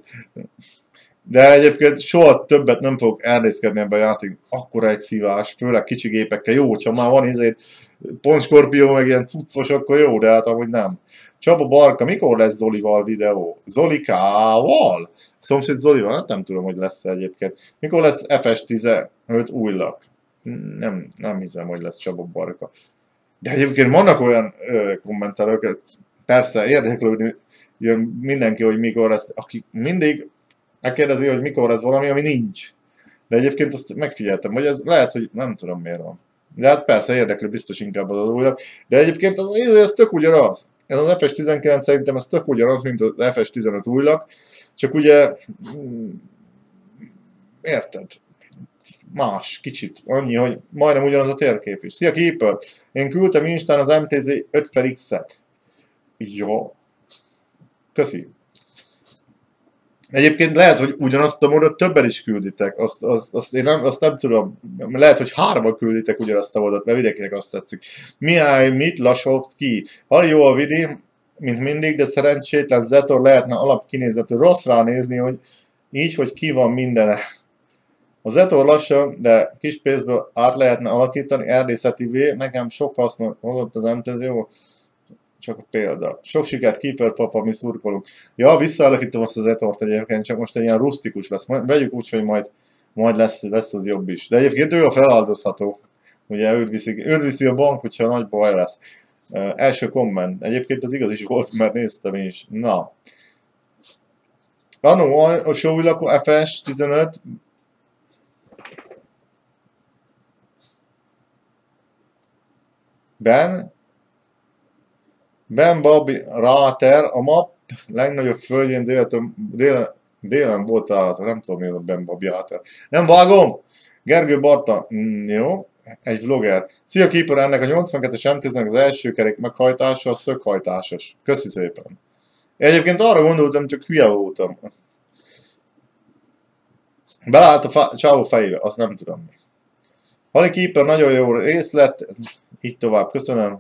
[SPEAKER 1] De egyébként soha többet nem fogok elnézkedni ebben a játék. Akkora egy szívás, főleg kicsi gépekkel. Jó, hogyha már van izét, Pont Scorpio, meg ilyen cuccos, akkor jó, de hát amúgy nem. Csaba Barka, mikor lesz Zolival videó? Zolikával? Szomszéd Zolival? Hát nem tudom, hogy lesz egyébként. Mikor lesz ef es tizenöt újlak? Nem, nem hiszem, hogy lesz Csaba Barka. De egyébként vannak olyan ö, kommentelők, persze érdeklődni jön mindenki, hogy mikor lesz, aki mindig megkérdezi, hogy mikor lesz valami, ami nincs. De egyébként azt megfigyeltem, hogy ez lehet, hogy nem tudom miért van. De hát persze érdekli biztos inkább az újlak. De egyébként az, ez tök ugyanaz. Ez az ef es tizenkilenc szerintem ez tök ugyanaz, mint az ef es tizenöt újlak. Csak ugye... Érted? Más, kicsit. Annyi, hogy majdnem ugyanaz a térkép is. Szia Keeper! Én küldtem Instán az em té zé öt fel iksz-et. Jó. Köszi. Egyébként lehet, hogy ugyanazt a módot többen is külditek, azt, azt, azt én nem, azt nem tudom, lehet, hogy hárman külditek ugyanazt a módot, mert mindenkinek azt tetszik. Mihály Mit Lasovski, hall jó a vidi, mint mindig, de szerencsétlen Zetor lehetne alapkinézetű, rossz ránézni, hogy így, hogy ki van mindene. A Zetor lassan, de kis pénzből át lehetne alakítani, erdészetivé, nekem sok hasznos hozott az em té zé, jó. Csak a példa. Sok sikert, Keeper papa, mi szurkolunk. Ja, visszaalakítom azt az etort egyébként, csak most egy ilyen rustikus lesz. Majd, vegyük úgy, hogy majd, majd lesz, lesz az jobb is. De egyébként ő a feláldozható. Ugye őt viszi, őt viszi a bank, hogyha nagy baj lesz. Uh, első komment. Egyébként az igaz is volt, mert néztem én is. Na. Anno, a sóvilakó ef es tizenöt. Ben. Ben Bobby Ráter, a map legnagyobb földjén dél, dél, Délen volt állat, nem tudom mi az a Bemba Nem vágom! Gergő Barta, mm, jó. Egy vlogger. Szia Keeper, ennek a nyolcvankettes em tíznek az első kerék meghajtása a szöghajtásos. Köszi szépen. Egyébként arra gondoltam, csak hülye voltam. Belállt a fa- csávó fejébe, azt nem tudom mi. Hali Keeper, nagyon jó részlet. Így tovább, köszönöm.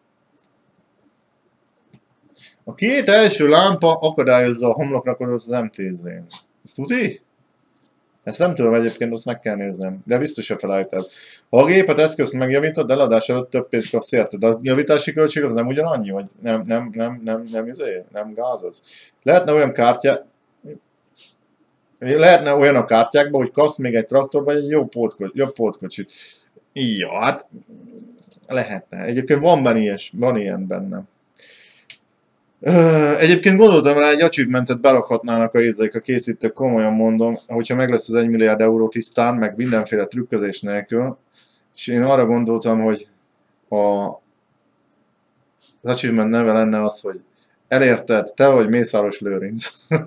[SPEAKER 1] A két első lámpa akadályozza a homlokrakot az em tízén. Ezt tudni? Ezt nem tudom egyébként, azt meg kell néznem. De biztos, hogy felejted. Ha a gépet eszközt megjavítod, eladás előtt több pénzt kapsz érte. De a javítási költség az nem ugyanannyi, vagy nem, nem, nem, nem, nem, izé, nem gáz az. Lehetne olyan kártya... Lehetne olyan a kártyákban, hogy kapsz még egy traktor, vagy egy jobb pótkocsit. Jobb pótkocsit. Ja, hát... Lehetne. Egyébként van benne ilyen, van ilyen benne. Egyébként gondoltam rá, egy achievementet berakhatnának a érzék a készítők, komolyan mondom, hogyha meg lesz az egy milliárd euró tisztán, meg mindenféle trükközés nélkül, és én arra gondoltam, hogy a, az achievement neve lenne az, hogy elérted, te vagy Mészáros Lőrinc.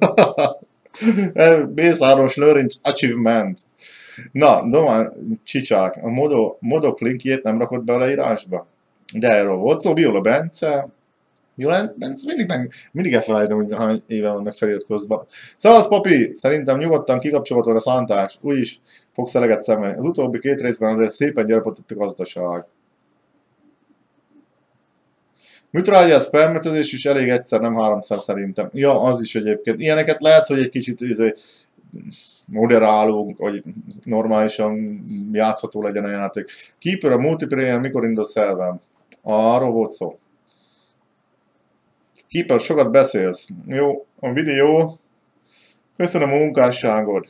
[SPEAKER 1] Mészáros Lőrinc Achievement. Na, Domán Csicsák, a modok, modok linkjét nem rakott be a leírásba? De erről volt szó, Viola Bence. Jó, Bence mindig, meg, mindig elfelejtem, hogy hány éve vannak feliratkozva. Szavasz, papi! Szerintem nyugodtan kikapcsolhatod a szántás, úgyis fogsz eleget szemelni. Az utóbbi két részben azért szépen gyarapodott a gazdaság. Műtrágyász permetezés is elég egyszer, nem háromszor szerintem. Ja, az is egyébként. Ilyeneket lehet, hogy egy kicsit izé, moderálunk, hogy normálisan játszható legyen a játék. Keeper a multiplayer mikor indul szervem? Arról volt szó. Keeper, sokat beszélsz. Jó, a videó. Köszönöm a munkásságod.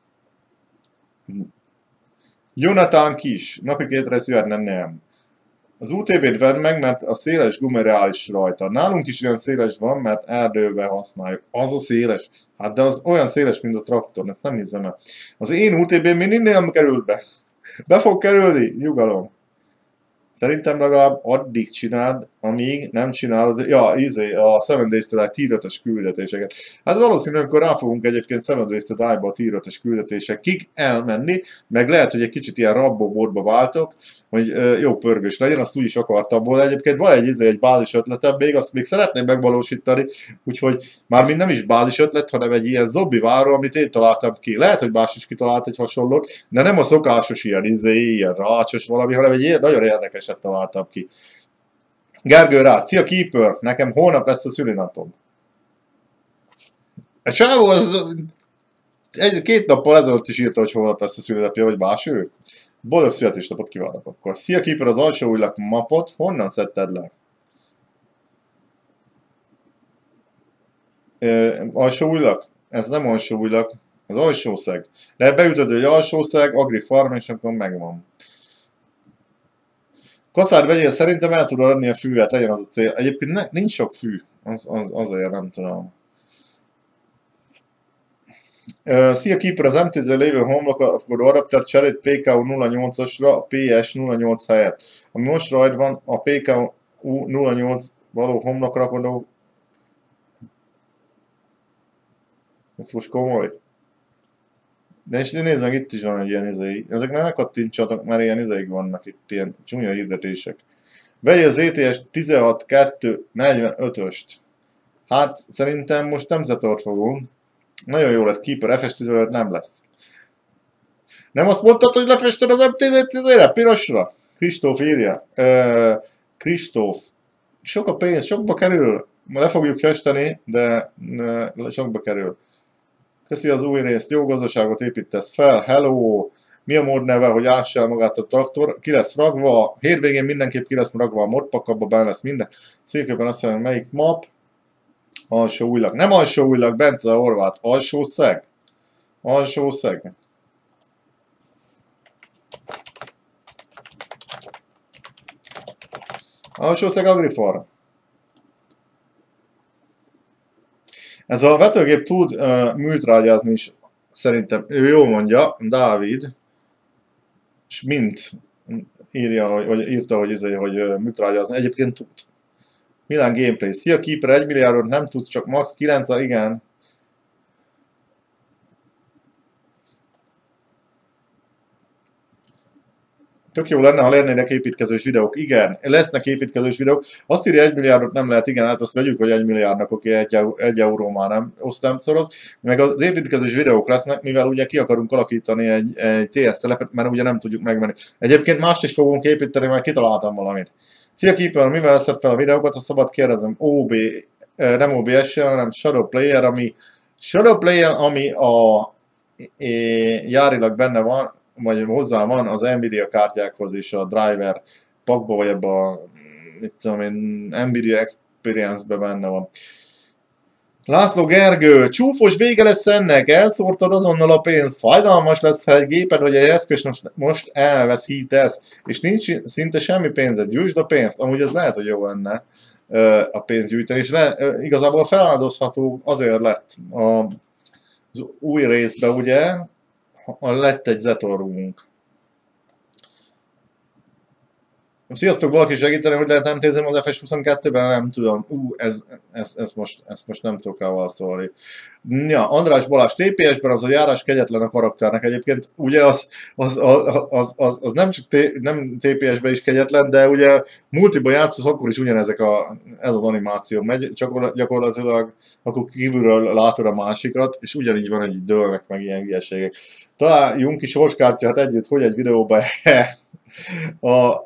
[SPEAKER 1] Jonathan Kis. Napi két rész jöhetne, nem. Az u té bét vedd meg, mert a széles gumi reális rajta. Nálunk is olyan széles van, mert erdőben használjuk. Az a széles. Hát de az olyan széles, mint a traktor. Ezt nem hiszem el. Az én u té bém mindig nem került be. Be fog kerülni? Nyugalom. Szerintem legalább addig csináld, amíg nem csinálod, ja, izé, a Seven Days to Die tier ötös küldetéseket. Hát valószínűleg akkor rá fogunk egyébként Seven Days to Die-ba a tier ötös küldetésekig elmenni, meg lehet, hogy egy kicsit ilyen rabbóbódba váltok, hogy ö, jó pörgős legyen, azt úgy is akartam volna. Egyébként van egy, izé, egy bázis ötletem még, azt még szeretném megvalósítani, úgyhogy már nem is bázis ötlet, hanem egy ilyen zombi váró, amit én találtam ki. Lehet, hogy más is kitalált egy hasonlót, de nem a szokásos ilyen, izé, ilyen rácsos valami, hanem egy ilyen nagyon érdekeset találtam ki. Gergő Rácz, szia Keeper, nekem holnap lesz a szülinapom. A csávó az egy, két nappal ezelőtt is írta, hogy holnap lesz a szülinapja, vagy más ő. Boldog születésnapot kívánok akkor. Szia Keeper, az alsó újlak mapot honnan szedted le? Ö, alsó újlak? Ez nem alsó újlak, ez alsószeg. De beütöd, hogy alsószeg, agri farm, és akkor megvan. Kaszár vegyél, szerintem el tudod adni a fűvet, legyen az a cél. Egyébként ne, nincs sok fű, az, az, azért nem tudom. Uh, szia Keeper, az em tíznél lévő homlokrakod adapter cserét pé ká u nulla nyolcasra a pé es nulla nyolc helyett. Ami most rajta van, a pé ká u nulla nyolc való homlokrakodó. Ez most komoly. De és nézd meg, itt is van egy ilyen izéig. Ezeknek ne kattintsatok, mert ilyen izéig vannak itt, ilyen csúnya hirdetések. Vegyél az é té es tizenhat kettő negyvenötöst. Hát szerintem most nem Zetort fogunk. Nagyon jó lett, Keeper, ef es tizenöt nem lesz. Nem azt mondtad, hogy lefested az em tízet pirosra? Kristóf írja. Kristóf. Sok a pénz, sokba kerül. Le fogjuk festeni, de sokba kerül. Köszi az új részt, jó gazdaságot építesz fel, hello! Mi a mód neve, hogy ássa magát a traktor? Ki lesz ragva? Hétvégén mindenképp ki lesz ragva a modpak, abban benne lesz minden. Szépen azt mondja, melyik map? Alsó újlag. Nem alsó újlag, Bence Horváth. Alsó szeg. Alsó szeg. Alsó szeg Agrifarm. Ez a vetőgép tud uh, műtrágyázni is, szerintem. Ő jól mondja, Dávid. És mint írja, hogy, vagy írta, hogy, izé, hogy uh, műtrágyázni. Egyébként tud. Milán Gameplay. Szia Keeper, egy milliárdot nem tudsz, csak max. kilenc, igen. Tök jó lenne, ha lennének építkezős videók. Igen, lesznek építkezős videók. Azt írja, egy milliárdot nem lehet, igen, hát azt vegyük, hogy egy milliárdnak, oké, egy, egy euró már nem osztám szoroz. Meg az építkezős videók lesznek, mivel ugye ki akarunk alakítani egy, egy té es telepet, mert ugye nem tudjuk megvenni. Egyébként mást is fogunk építeni, majd kitaláltam valamit. Szia Keeper, mivel veszed fel a videókat, ha szabad kérdezem, o bé, nem o bé es-sel, hanem Shadow Player, ami Shadow Player, ami a é, járilag benne van, vagy hozzá van az Nvidia kártyákhoz és a driver pakba, vagy ebbe a, mit tudom én, Nvidia Experience-be benne van. László Gergő, csúfos vége lesz ennek, elszórtad azonnal a pénzt, fájdalmas lesz, ha egy géped vagy egy eszköz most, most elveszítesz, és nincs szinte semmi pénzed, gyűjtsd a pénzt, amúgy ez lehet, hogy jó lenne a pénzt gyűjteni, és le, igazából feláldozható azért lett a, az új részben, ugye, lett egy Zetorunk. Sziasztok, valaki segíteni, hogy lehet em té zé-n az ef es huszonkettőben? Nem tudom. Ú, ez, ez, ez most, ezt most nem tudok rá válaszolni. Ja, András Balázs té pé es-ben az a járás kegyetlen a karakternek egyébként. Ugye az, az, az, az, az, az nem csak té, nem té pé es-ben is kegyetlen, de ugye multiban játszasz, akkor is ugyanezek a, ez az animáció megy, csak gyakorlatilag akkor kívülről látod a másikat, és ugyanígy van, hogy dőlnek meg ilyen hülyeségek. Találjunk ki sorskártyát együtt, hogy egy videóban a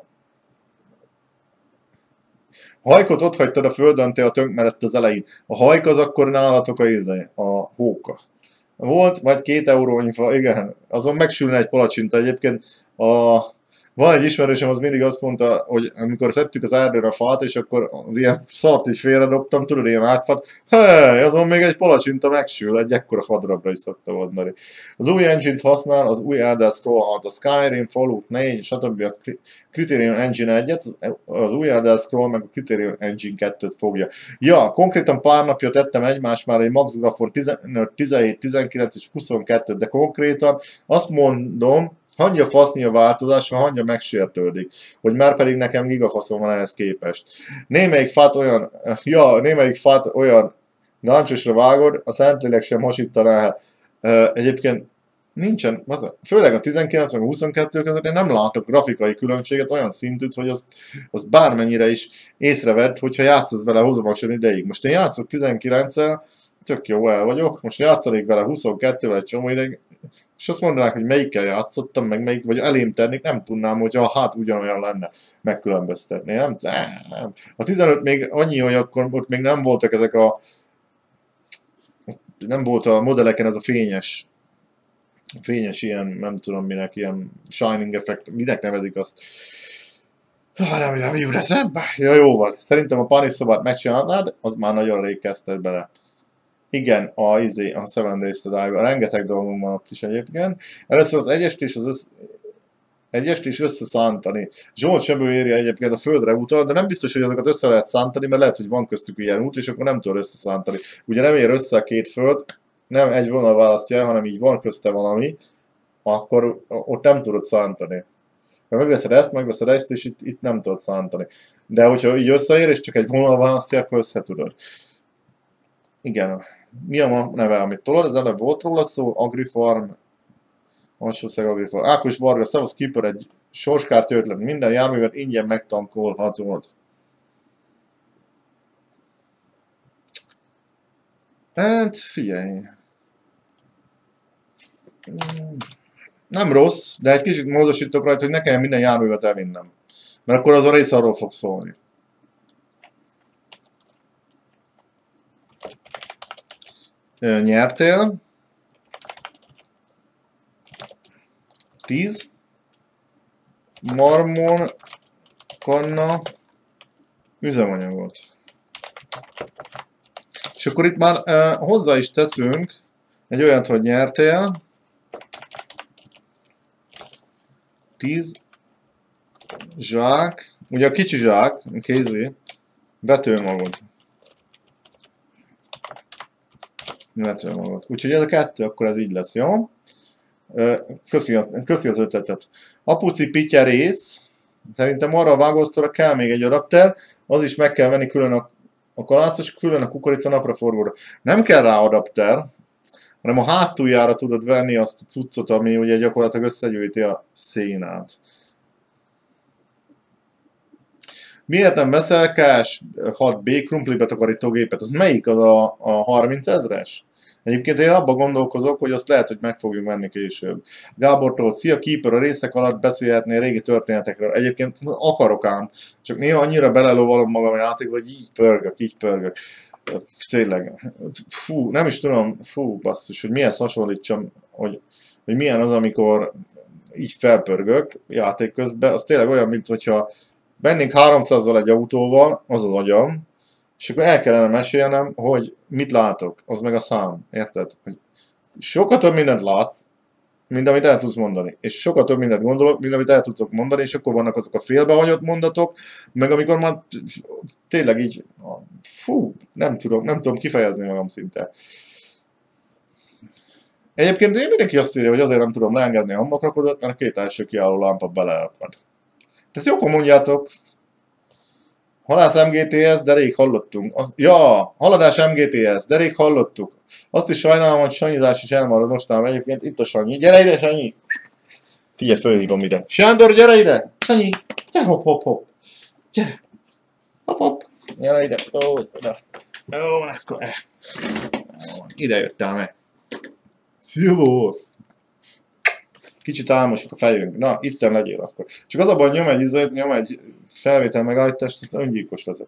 [SPEAKER 1] hajkot ott hagytad a földön, te a tönk mellett az elején. A hajk az akkor nálatok a íze, a hóka. Volt majd két eurónyi fa, igen, azon megsülne egy palacsinta egyébként. A, van egy ismerősöm, az mindig azt mondta, hogy amikor szedtük az erdőre a fát, és akkor az ilyen szart is félredobtam, tudod, ilyen átfat, hely, azon még egy palacsinta megsül, egy ekkora fadarabra is szokta mondani. Az új engine-t használ, az új Elder Scrolls, a Skyrim, Fallout négy, stb. A Criterion Engine egyet, az új Elder Scrolls meg a Criterion Engine kettőt fogja. Ja, konkrétan pár napja tettem egymás már egy Max Grafon tizenöt, tizenhét, tizenkilenc és huszonkettő, de konkrétan azt mondom, hagyja faszni a változás, ha hagyja megsértődik, hogy már pedig nekem gigafaszom van ehhez képest. Némelyik fát olyan, ja, némelyik fát olyan gancsosra vágod, a Szentlélek sem hasítaná el. Egyébként nincsen, főleg a tizenkilenc meg a huszonkettő között én nem látok grafikai különbséget, olyan szintűt, hogy azt, azt bármennyire is észrevedd, hogyha játszasz vele hozamosan ideig. Most én játszok tizenkilenccel, tök jó el vagyok, most játszanék vele huszonkettővel egy csomó ideig, és azt mondanák, hogy melyikkel játszottam, meg melyik, vagy elém tennék, nem tudnám, hogyha hát ugyanolyan lenne megkülönböztetni. Nem? nem. A tizenöt még annyi, hogy akkor ott még nem voltak ezek a nem volt a modelleken ez a fényes fényes ilyen, nem tudom minek, ilyen shining effekt, minek nevezik azt. Ah, nem, nem jut eszembe. Ja, jó van. Szerintem a Panis szobát megcsinálnád, az már nagyon rég kezdted bele. Igen, a, izé, a Seven Days to Die-ban. Rengeteg dolgunk van ott is egyébként. Először az egyest és az össze... egyest is összeszántani. Zsolt Sebő írja egyébként a földre utal, de nem biztos, hogy azokat össze lehet szántani, mert lehet, hogy van köztük ilyen út, és akkor nem tudod összeszántani. Ugye nem ér össze a két föld, nem egy vonal választja el, hanem így van közte valami, akkor ott nem tudod szántani. Mert megveszed ezt, megveszed ezt, és itt, itt nem tudod szántani. De hogyha így összeér, és csak egy vonal választja, akkor össze tudod. Igen. Mi a neve, amit tolod? Ez előbb volt róla szó, Agrifarm, Alsószeg Agrifarm. Ákos Varga, Szevasz Keeper, egy sorskártya ötlet, minden járművet ingyen megtankolhatod. Hát, figyelj. Nem rossz, de egy kicsit módosítok rajta, hogy ne kelljen minden járművet elvinnem. Mert akkor az a rész arról fog szólni. Nyertél. tíz. Marmon, kanna, üzemanyagot. És akkor itt már uh, hozzá is teszünk egy olyat, hogy nyertél. tíz zsák, ugye a kicsi zsák, kézi, vetőmagot. Vetőmagot. Úgyhogy ez a kettő, akkor ez így lesz, jó? Köszi, köszi az ötletet. Apuci pitya rész. Szerintem arra a vágósztorra kell még egy adapter, az is meg kell venni külön a, a kalászos, külön a kukorica napraforgóra. Nem kell rá adapter, hanem a hátuljára tudod venni azt a cuccot, ami ugye gyakorlatilag összegyűjti a szénát. Miért nem veszel Kás hat bé krumplibetakarítógépet? Az melyik az a, a harminc ezres? Egyébként én abban gondolkozok, hogy azt lehet, hogy meg fogjuk venni később. Gábortól, szia Keeper, a részek alatt beszélhetnél régi történetekről. Egyébként akarok ám, csak néha annyira belelovalom magam a játékba, hogy így pörgök, így pörgök. Tényleg, fú, nem is tudom, fú, basszus, hogy mihez hasonlítsam, hogy, hogy milyen az, amikor így felpörgök játék közben, az tényleg olyan, mint hogyha bennénk háromszázzal egy autóval, az az agyam, és akkor el kellene mesélnem, hogy mit látok, az meg a szám, érted? Hogy sokkal több mindent látsz, mint amit el tudsz mondani, és sokkal több mindent gondolok, mint amit el tudtok mondani, és akkor vannak azok a félbehagyott mondatok, meg amikor már tényleg így, fú, nem tudom, nem tudom kifejezni magam szinte. Egyébként én mindenki azt írja, hogy azért nem tudom leengedni a homlokrakódot, mert a két első kiálló lámpa beleakad. Ezt jókor mondjátok. Halász em gé té es, de rég hallottunk. Az, ja, haladás em gé té es, de rég hallottuk. Azt is sajnálom, hogy Sanyizás is elmarad mostanában. Egyébként itt a Sanyi. Gyere ide, Sanyi! Figyelj, fölhívom ide. Sándor, gyere ide! Sanyi! Gyere, hopp, hopp, hopp! Gyere! Hopp, hopp! Gyere ide! Ó, ide! Ó, akkor... Ide jöttem meg. Szivasz! Kicsit álmosok a fejünk. Na, itten legyél akkor. Csak az a baj, nyom egy, izet, nyom egy felvétel megállítást, ez öngyilkos leszek.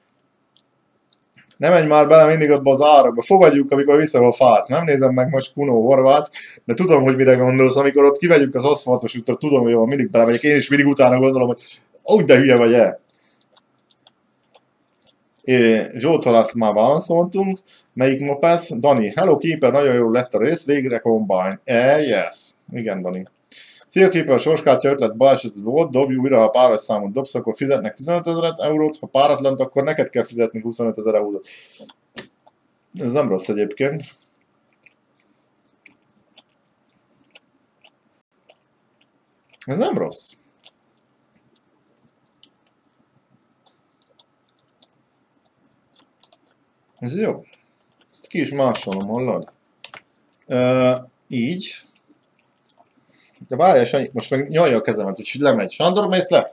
[SPEAKER 1] Ne menj már bele mindig abba az árokba. Fogadjuk, amikor viszem a fát. Nem nézem meg most Kuno Horváth, de tudom, hogy mire gondolsz. Amikor ott kimegyünk az aszfaltos útra, tudom, hogy jó, mindig belemegyek. Én is mindig utána gondolom, hogy úgy de hülye vagy el. Zsoltól azt már válaszoltunk. Melyik mopesz? Dani. Hello Keeper, nagyon jó lett a rész, végre combine. Eh, yes. Igen, Dani. Szia Keeper, sorskártya ötlet baleseted volt, dobj újra, ha páros számot dobsz, akkor fizetnek tizenöt ezer eurót, ha páratlant, akkor neked kell fizetni huszonöt ezer eurót. Ez nem rossz egyébként. Ez nem rossz. Ez jó. Ezt ki is másolom, hallod? Uh, így. De várjál, Sanyi, most meg nyalja a kezemet, úgyhogy lemegy. Sándor, mész le?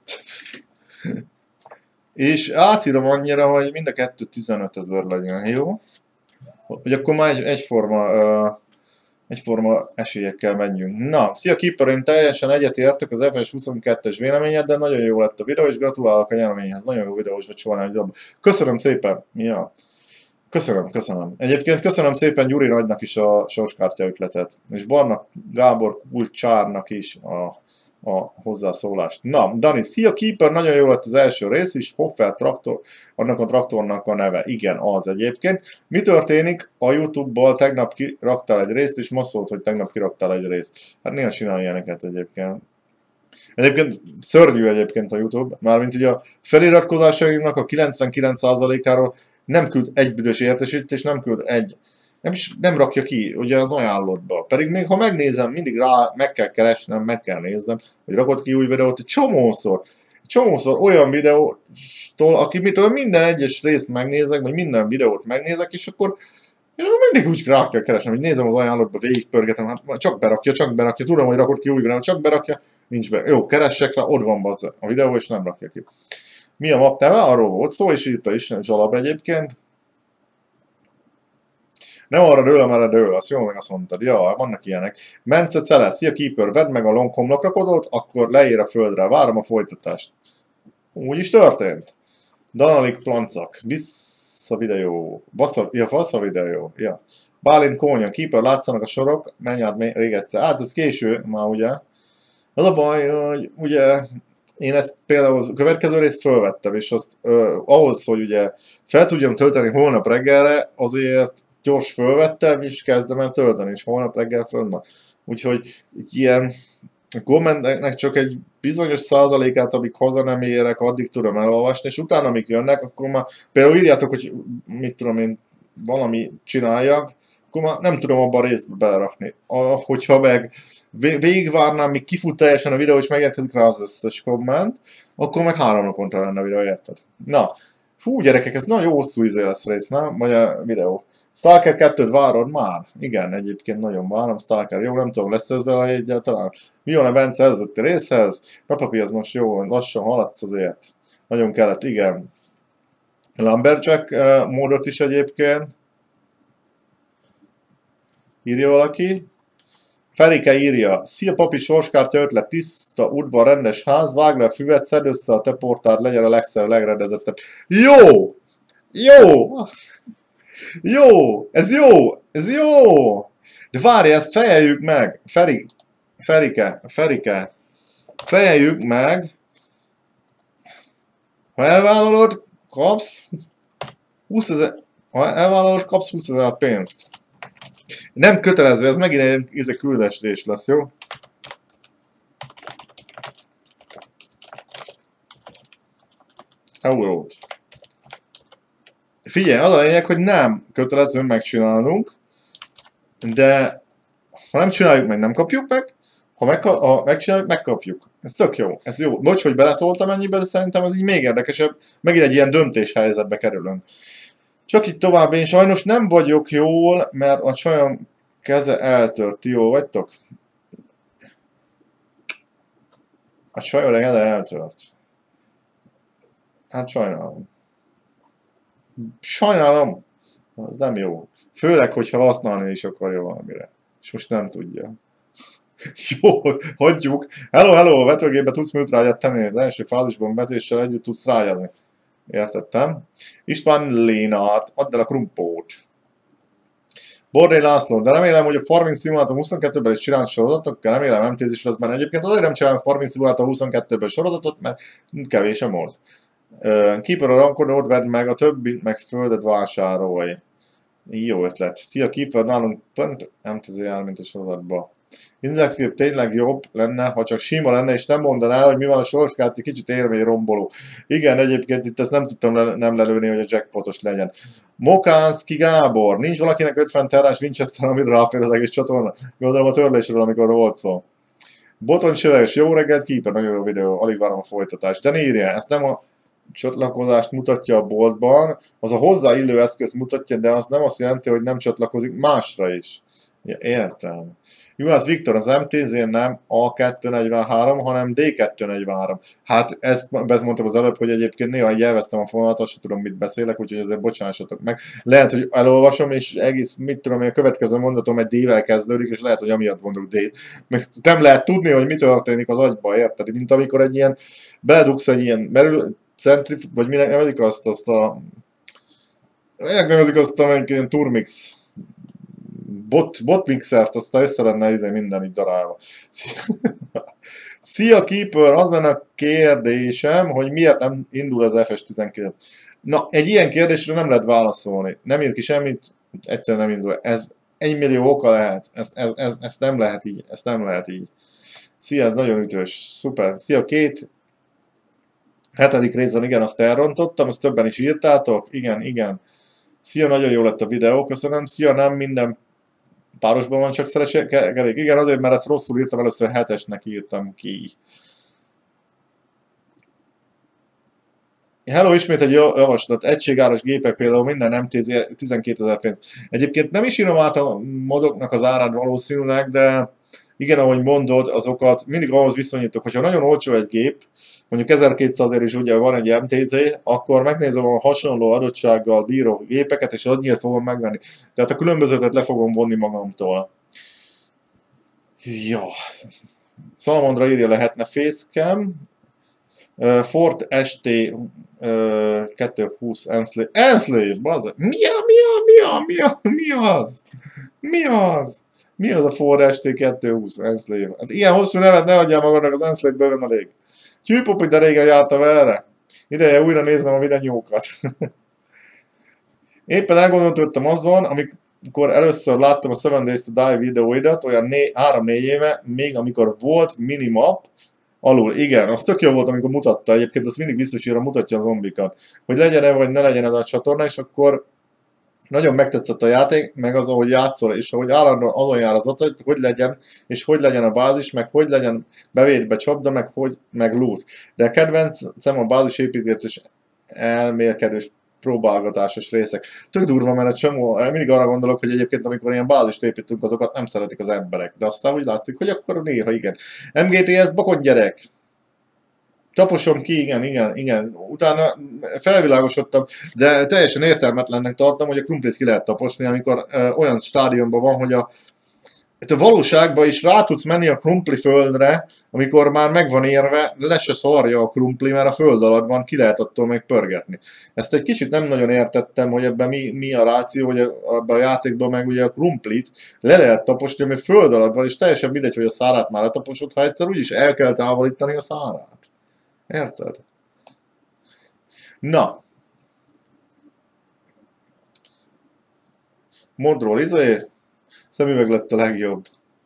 [SPEAKER 1] És átírom annyira, hogy mind a kettő tizenöt ezer legyen, jó? Hogy akkor már egy, egyforma, uh, egyforma esélyekkel menjünk. Na, szia Keeper, én teljesen egyetértek az ef es huszonkettes véleményed, de nagyon jó lett a videó, és gratulálok a nyereményhez. Nagyon jó videós vagy soha nem jobb. Köszönöm szépen! Ja. Köszönöm, köszönöm. Egyébként köszönöm szépen Gyuri Nagynak is a sorskártya ötletet, és Barna Gábor Kulcsárnak is a, a hozzászólást. Na, Dani, szia Keeper, nagyon jó lett az első rész is, Hoffer traktor, annak a traktornak a neve. Igen, az egyébként. Mi történik? A YouTube-ból tegnap kiraktál egy részt, és ma szólt, hogy tegnap kiraktál egy részt. Hát néha csinálj ilyeneket egyébként. Egyébként szörnyű egyébként a YouTube, mármint ugye a feliratkozásainknak a kilencvenkilenc százalékáról nem küld egy büdös értesítést, nem küld egy, nem, is, nem rakja ki ugye az ajánlótba. Pedig még ha megnézem, mindig rá meg kell keresnem, meg kell néznem, hogy rakott ki új videót, egy csomószor, egy csomószor olyan videótól, aki mitől minden egyes részt megnézek, vagy minden videót megnézek, és akkor és mindig úgy rá kell keresnem, hogy nézem az ajánlótba, végigpörgetem, hát csak berakja, csak berakja, tudom, hogy rakott ki új videót, csak berakja, nincs be. Jó, keressek rá, ott van bazza a videó, és nem rakja ki. Mi a map neve? Arról volt szó, és írta is Zsalab egyébként. Nem arra dől, amerre dől, azt jól meg azt mondtad. Ja, vannak ilyenek. Mence Cele, szia Keeper, vedd meg a longhomlokrakodót, akkor leér a földre. Várom a folytatást. Úgy is történt. Danalik Plancak, vissza videó. Bassza, ja, bassza videó. Ja. Bálint Kónya, Keeper, látszanak a sorok, menj át még egyszer. Hát ez késő már ugye. Az a baj, hogy ugye én ezt például a következő részt fölvettem, és azt uh, ahhoz, hogy ugye fel tudjam tölteni holnap reggelre, azért gyors fölvettem, és kezdem el tölteni, és holnap reggel fönn van. Úgyhogy ilyen kommenteknek csak egy bizonyos százalékát, amíg haza nem érek, addig tudom elolvasni, és utána, amik jönnek, akkor már például írjátok, hogy mit tudom én, valami csináljak, akkor már nem tudom abban a részbe belerakni. Ah, hogyha meg végigvárnám, míg kifut teljesen a videó, és megérkezik rá az összes komment, akkor meg három naponta lenne a videó, érted? Na, fú gyerekek, ez nagyon hosszú izé lesz rész, nem? Vagy a videó. Stalker kettőt várod már? Igen, egyébként nagyon várom. Stalker, jó, nem tudom, lesz ez vele egyáltalán. Mi van a Bence előzötti részhez? Papapi, ez most jó, lassan haladsz azért. Nagyon kellett, igen. Lumberjack uh, módot is egyébként. Írja valaki. Ferike írja. Szia papi, sorskártya ötlet, tiszta udvar, rendes ház, vágd le a füvet, szedd össze a te portád, legyen a legszebb, legrendezettebb. Jó! Jó! Jó! Ez jó! Ez jó! De várj, ezt fejeljük meg! Feri, Ferike, Ferike. Fejeljük meg. Ha elvállalod, kapsz húszezer. Ha elvállalod, kapsz húszezer pénzt. Nem kötelező, ez megint egy, egy küldetésés lesz, jó? Eurót. Figyelj, az a lényeg, hogy nem kötelező megcsinálnunk, de ha nem csináljuk meg, nem kapjuk meg, ha, meg, ha megcsináljuk, megkapjuk. Ez tök jó, ez jó. Bocs, hogy beleszóltam ennyibe, de szerintem ez így még érdekesebb, megint egy ilyen döntéshelyzetbe kerülünk. Csak így tovább, én sajnos nem vagyok jól, mert a csajom keze eltört. Ti jól vagytok? A csajom keze eltört. Hát sajnálom. Sajnálom. Az nem jó. Főleg, hogyha használni is akarja valamire. És most nem tudja. Jó, hagyjuk. Hello, hello, a vetőgépbe tudsz műtrágyat tenni. Az első fázisban vetéssel együtt tudsz rájadni. Értettem. István Lénát, add el a krumpót. Bordé László, de remélem, hogy a Farming Simulator huszonkettőben is csinálsz sorozatokkal, remélem em té zés lesz benne. Egyébként azért nem csinálom Farming Simulator huszonkettőben sorozatot, mert kevés a mód. Keeper a rankodót, vedd meg, a többit meg földet vásárolj. Jó ötlet. Szia Keeper, nálunk pont em té zé jár, mint a sorozatban. Inzertkép tényleg jobb lenne, ha csak sima lenne, és nem mondaná, hogy mi van a sorskártya, egy kicsit élmény romboló. Igen, egyébként itt ezt nem tudtam le, nem lelőni, hogy a jackpotos legyen. Mokánszki Gábor, nincs valakinek ötven terás, nincs ezt, amire ráfér az egész csatorna. Gondolom a törlésről, amikor volt szó. Boton Csöves, jó reggelt, Keeper, nagyon jó videó, alig várom a folytatást. De írja, ezt nem a csatlakozást mutatja a boltban, az a hozzáillő eszközt mutatja, de az nem azt jelenti, hogy nem csatlakozik másra is. Ja, értem. Juhász Viktor, az em té zé nem á kettőszáznegyvenhárom, hanem dé kettőszáznegyvenhárom. Hát ezt, ezt mondtam az előbb, hogy egyébként néha jelveztem a fonalat, azt sem tudom, mit beszélek, úgyhogy ezért bocsánassatok meg. Lehet, hogy elolvasom, és egész, mit tudom, a következő mondatom egy D-vel kezdődik, és lehet, hogy amiatt mondok D-t. Mert nem lehet tudni, hogy mi történik az agyba, érted? Mint amikor egy ilyen, beledugsz egy ilyen merül, centrif, vagy minek nevezik azt, azt a... Minek nevezik azt a ilyen turmix bot, botmixert, aztán össze lenne izé minden így darálva. Szia Keeper, az lenne a kérdésem, hogy miért nem indul az ef es tizenkilenc. Na, egy ilyen kérdésre nem lehet válaszolni. Nem ír ki semmit, egyszerűen nem indul. Ez egy millió oka lehet. Ezt ez, ez, ez nem lehet így. Ezt nem lehet így. Szia, ez nagyon ütős. Szuper. Szia, két hetedik részben, igen, azt elrontottam, azt többen is írtátok. Igen, igen. Szia, nagyon jó lett a videó, köszönöm. Szia, nem minden párosban van csak szeres kerék. Igen, azért, mert ezt rosszul írtam, először hetesnek írtam ki. Hello, ismét egy javaslat. Egységáras gépek például minden em té zé tizenkétezer pénz. Egyébként nem is írom át a modoknak az árát valószínűleg, de igen, ahogy mondod, azokat mindig ahhoz viszonyítok, hogyha nagyon olcsó egy gép, mondjuk ezerkétszázért is ugye van egy em té zé, akkor megnézem a hasonló adottsággal bíró gépeket, és annyira fogom megvenni. Tehát a különbözőket le fogom vonni magamtól. Ja. Salamondra írja, lehetne facecam. Uh, Ford es té uh, kettőszázhúsz Enslave. Enslave, bazd! Mi a, mi a, mi a, mi a, mi az? Mi az? Mi az a Ford es té kettőszázhúsz Enslave? Hát ilyen hosszú nevet ne adjál magadnak, az Enslave bőven elég. Tyűpopi, de régen jártam erre. Ideje újra néznem a videókat. Éppen elgondoltam azon, amikor először láttam a Seven Days to Die videóidat, olyan három-négy éve, még amikor volt minimap, alul, igen, az tök jó volt, amikor mutatta, egyébként azt mindig biztosíra mutatja a zombikat, hogy legyen-e vagy ne legyen ez a csatorna, és akkor nagyon megtetszett a játék, meg az, ahogy játszol, és ahogy állandóan azon jár az adat, hogy hogy legyen, és hogy legyen a bázis, meg hogy legyen bevédve csapda, meg hogy, meg loot. De a kedvencem a bázis építgetés elmélkedős próbálgatásos részek. Tök durva, mert egy csomó, mindig arra gondolok, hogy egyébként amikor ilyen bázist építünk, azokat nem szeretik az emberek. De aztán úgy látszik, hogy akkor néha igen. em gé té es bakon gyerek! Taposom ki, igen, igen, igen. Utána felvilágosodtam, de teljesen értelmetlennek tartom, hogy a krumplit ki lehet taposni, amikor ö, olyan stádiumban van, hogy a, a valóságban is rá tudsz menni a krumpli földre, amikor már meg van érve, le se szarja a krumpli, mert a föld alatt van, ki lehet attól még pörgetni. Ezt egy kicsit nem nagyon értettem, hogy ebben mi, mi a ráció, hogy ebben a játékban meg ugye a krumplit le lehet taposni, ami föld alatt van, és teljesen mindegy, hogy a szárát már letaposod, ha egyszer úgyis el kell távolítani a szárát. Érted? Na. Modról izé, szemüveg lett a legjobb.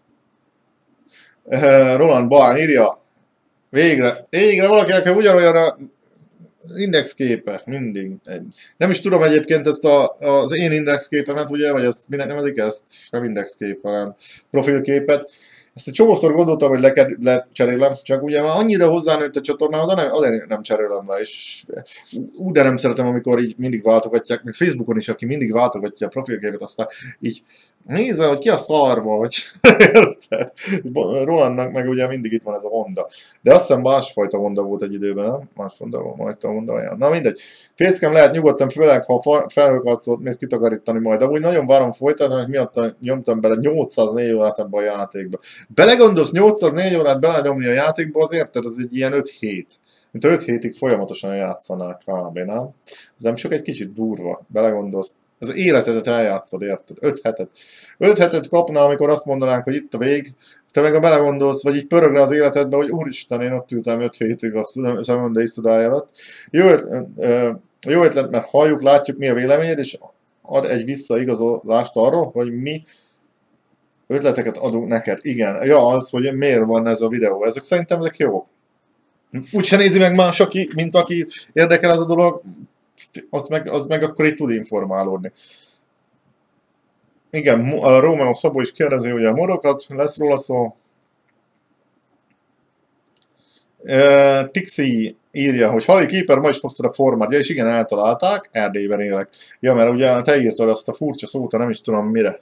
[SPEAKER 1] Roland Bahn írja, végre, végre valakinek ugyanolyan a indexképe, mindig. Nem is tudom egyébként ezt a, az én indexképemet, ugye, vagy ezt, minek nevezik ezt? Nem indexkép, hanem profilképet. Ezt egy csomószor gondoltam, hogy lecserélem, csak ugye már annyira hozzánőtt a csatornához, azért nem cserélem le, és úgy de nem szeretem, amikor így mindig váltogatják, még Facebookon is, aki mindig váltogatja a profilképet, aztán így nézze, hogy ki a szarva, hogy Rolandnak meg ugye mindig itt van ez a Honda. De azt hiszem másfajta Honda volt egy időben, nem? Másfajta Honda olyan. Na mindegy. Fészkem lehet nyugodtan, főleg ha felhőkarcot mész kitakarítani majd. De úgy nagyon várom folytatni, hogy miatt nyomtam bele nyolcszáznégy órát ebbe a játékba. Belegondolsz nyolcszáznégy órát belenyomni a játékba, az érted? Ez egy ilyen öt hét. Mint öt hétig folyamatosan játszanák kb. Nem? Ez nem sok, egy kicsit durva. Belegondolsz. Az életedet eljátszod, érted? öt hetet. öt hetet kapnál, amikor azt mondanánk, hogy itt a vég, te meg a belegondolsz, vagy így pörögne az életedbe, hogy úristen, én ott ültem öt hétig a szemönde isztodája alatt. Jó, jó ötlet, mert halljuk, látjuk, mi a véleményed, és ad egy visszaigazolást arról, hogy mi ötleteket adunk neked. Igen, ja, az, hogy miért van ez a videó. Ezek szerintem ezek jók. Úgy se nézi meg más, aki, mint aki érdekel ez a dolog, az meg, az meg akkor így tud informálódni. Igen, a Rómeó Szabó is kérdezi ugye a modokat, lesz róla szó. E, Tixi írja, hogy Harry Keeper ma is hoztad a formát. Ja, és igen, eltalálták, Erdélyben élek. Ja, mert ugye te írtad azt a furcsa szót, nem is tudom mire.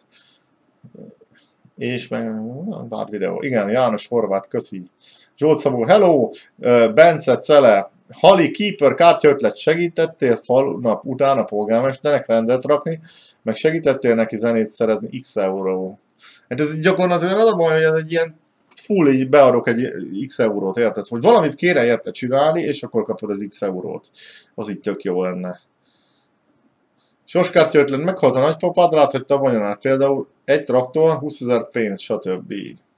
[SPEAKER 1] És meg, bár videó. Igen, János Horváth, köszi. Zsolt Szabó, hello! Bence Cele, Hali Keeper kártyaötlet, segítettél falunap után a polgármesternek rendet rakni, meg segítettél neki zenét szerezni x euró. Hát ez gyakorlatilag az a baj, hogy ez egy ilyen full így beadok egy x eurót, érted? Hogy valamit kéne érte csinálni, és akkor kapod az x eurót. Az így tök jó lenne. Sorskártyaötlet, meghalt a nagypapád, ráthagyta a vagyonát, például egy traktor, húszezer pénz, stb.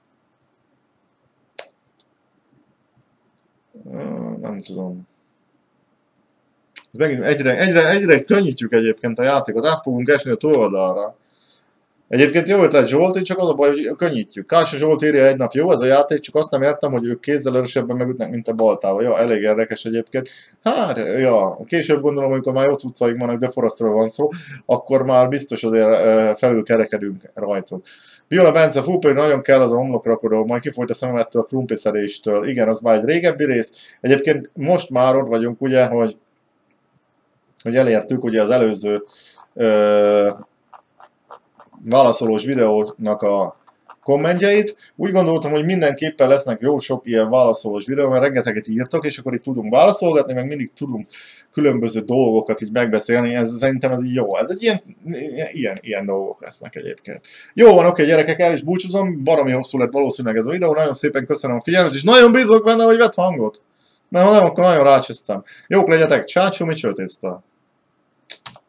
[SPEAKER 1] Nem tudom. Ez megint egyre, egyre, egyre könnyítjük egyébként a játékot, át fogunk esni a túloldalra. Egyébként jó ötlet Zsolti, csak az a baj, hogy könnyítjük. Kása Zsolt írja egy nap, jó ez a játék, csak azt nem értem, hogy ők kézzel erősebben megütnek, mint a baltával. Ja, elég érdekes egyébként. Hát, ja, később gondolom, amikor már jó cuccaik vannak, de Forestről van szó, akkor már biztos azért felül kerekedünk rajtunk. Viola Bence, fú, pedig nagyon kell az a homlokrakodó, majd kifolyt a szememettől a krumpliszeréstől. Igen, az már egy régebbi rész. Egyébként most már ott vagyunk, ugye, hogy, hogy elértük ugye az előző ö, válaszolós videónak a kommentjeit. Úgy gondoltam, hogy mindenképpen lesznek jó sok ilyen válaszolós videó, mert rengeteget írtak, és akkor itt tudunk válaszolgatni, meg mindig tudunk különböző dolgokat így megbeszélni. Ez, szerintem ez így jó. Ez egy ilyen, ilyen, ilyen dolgok lesznek egyébként. Jó van, oké, gyerekek, el is búcsúzom. Baromi hosszú lett valószínűleg ez a videó. Nagyon szépen köszönöm a figyelmet, és nagyon bízok benne, hogy vett hangot. Mert ha nem, akkor nagyon rácsöztem. Jók legyetek, csácsó, mi csőtészta.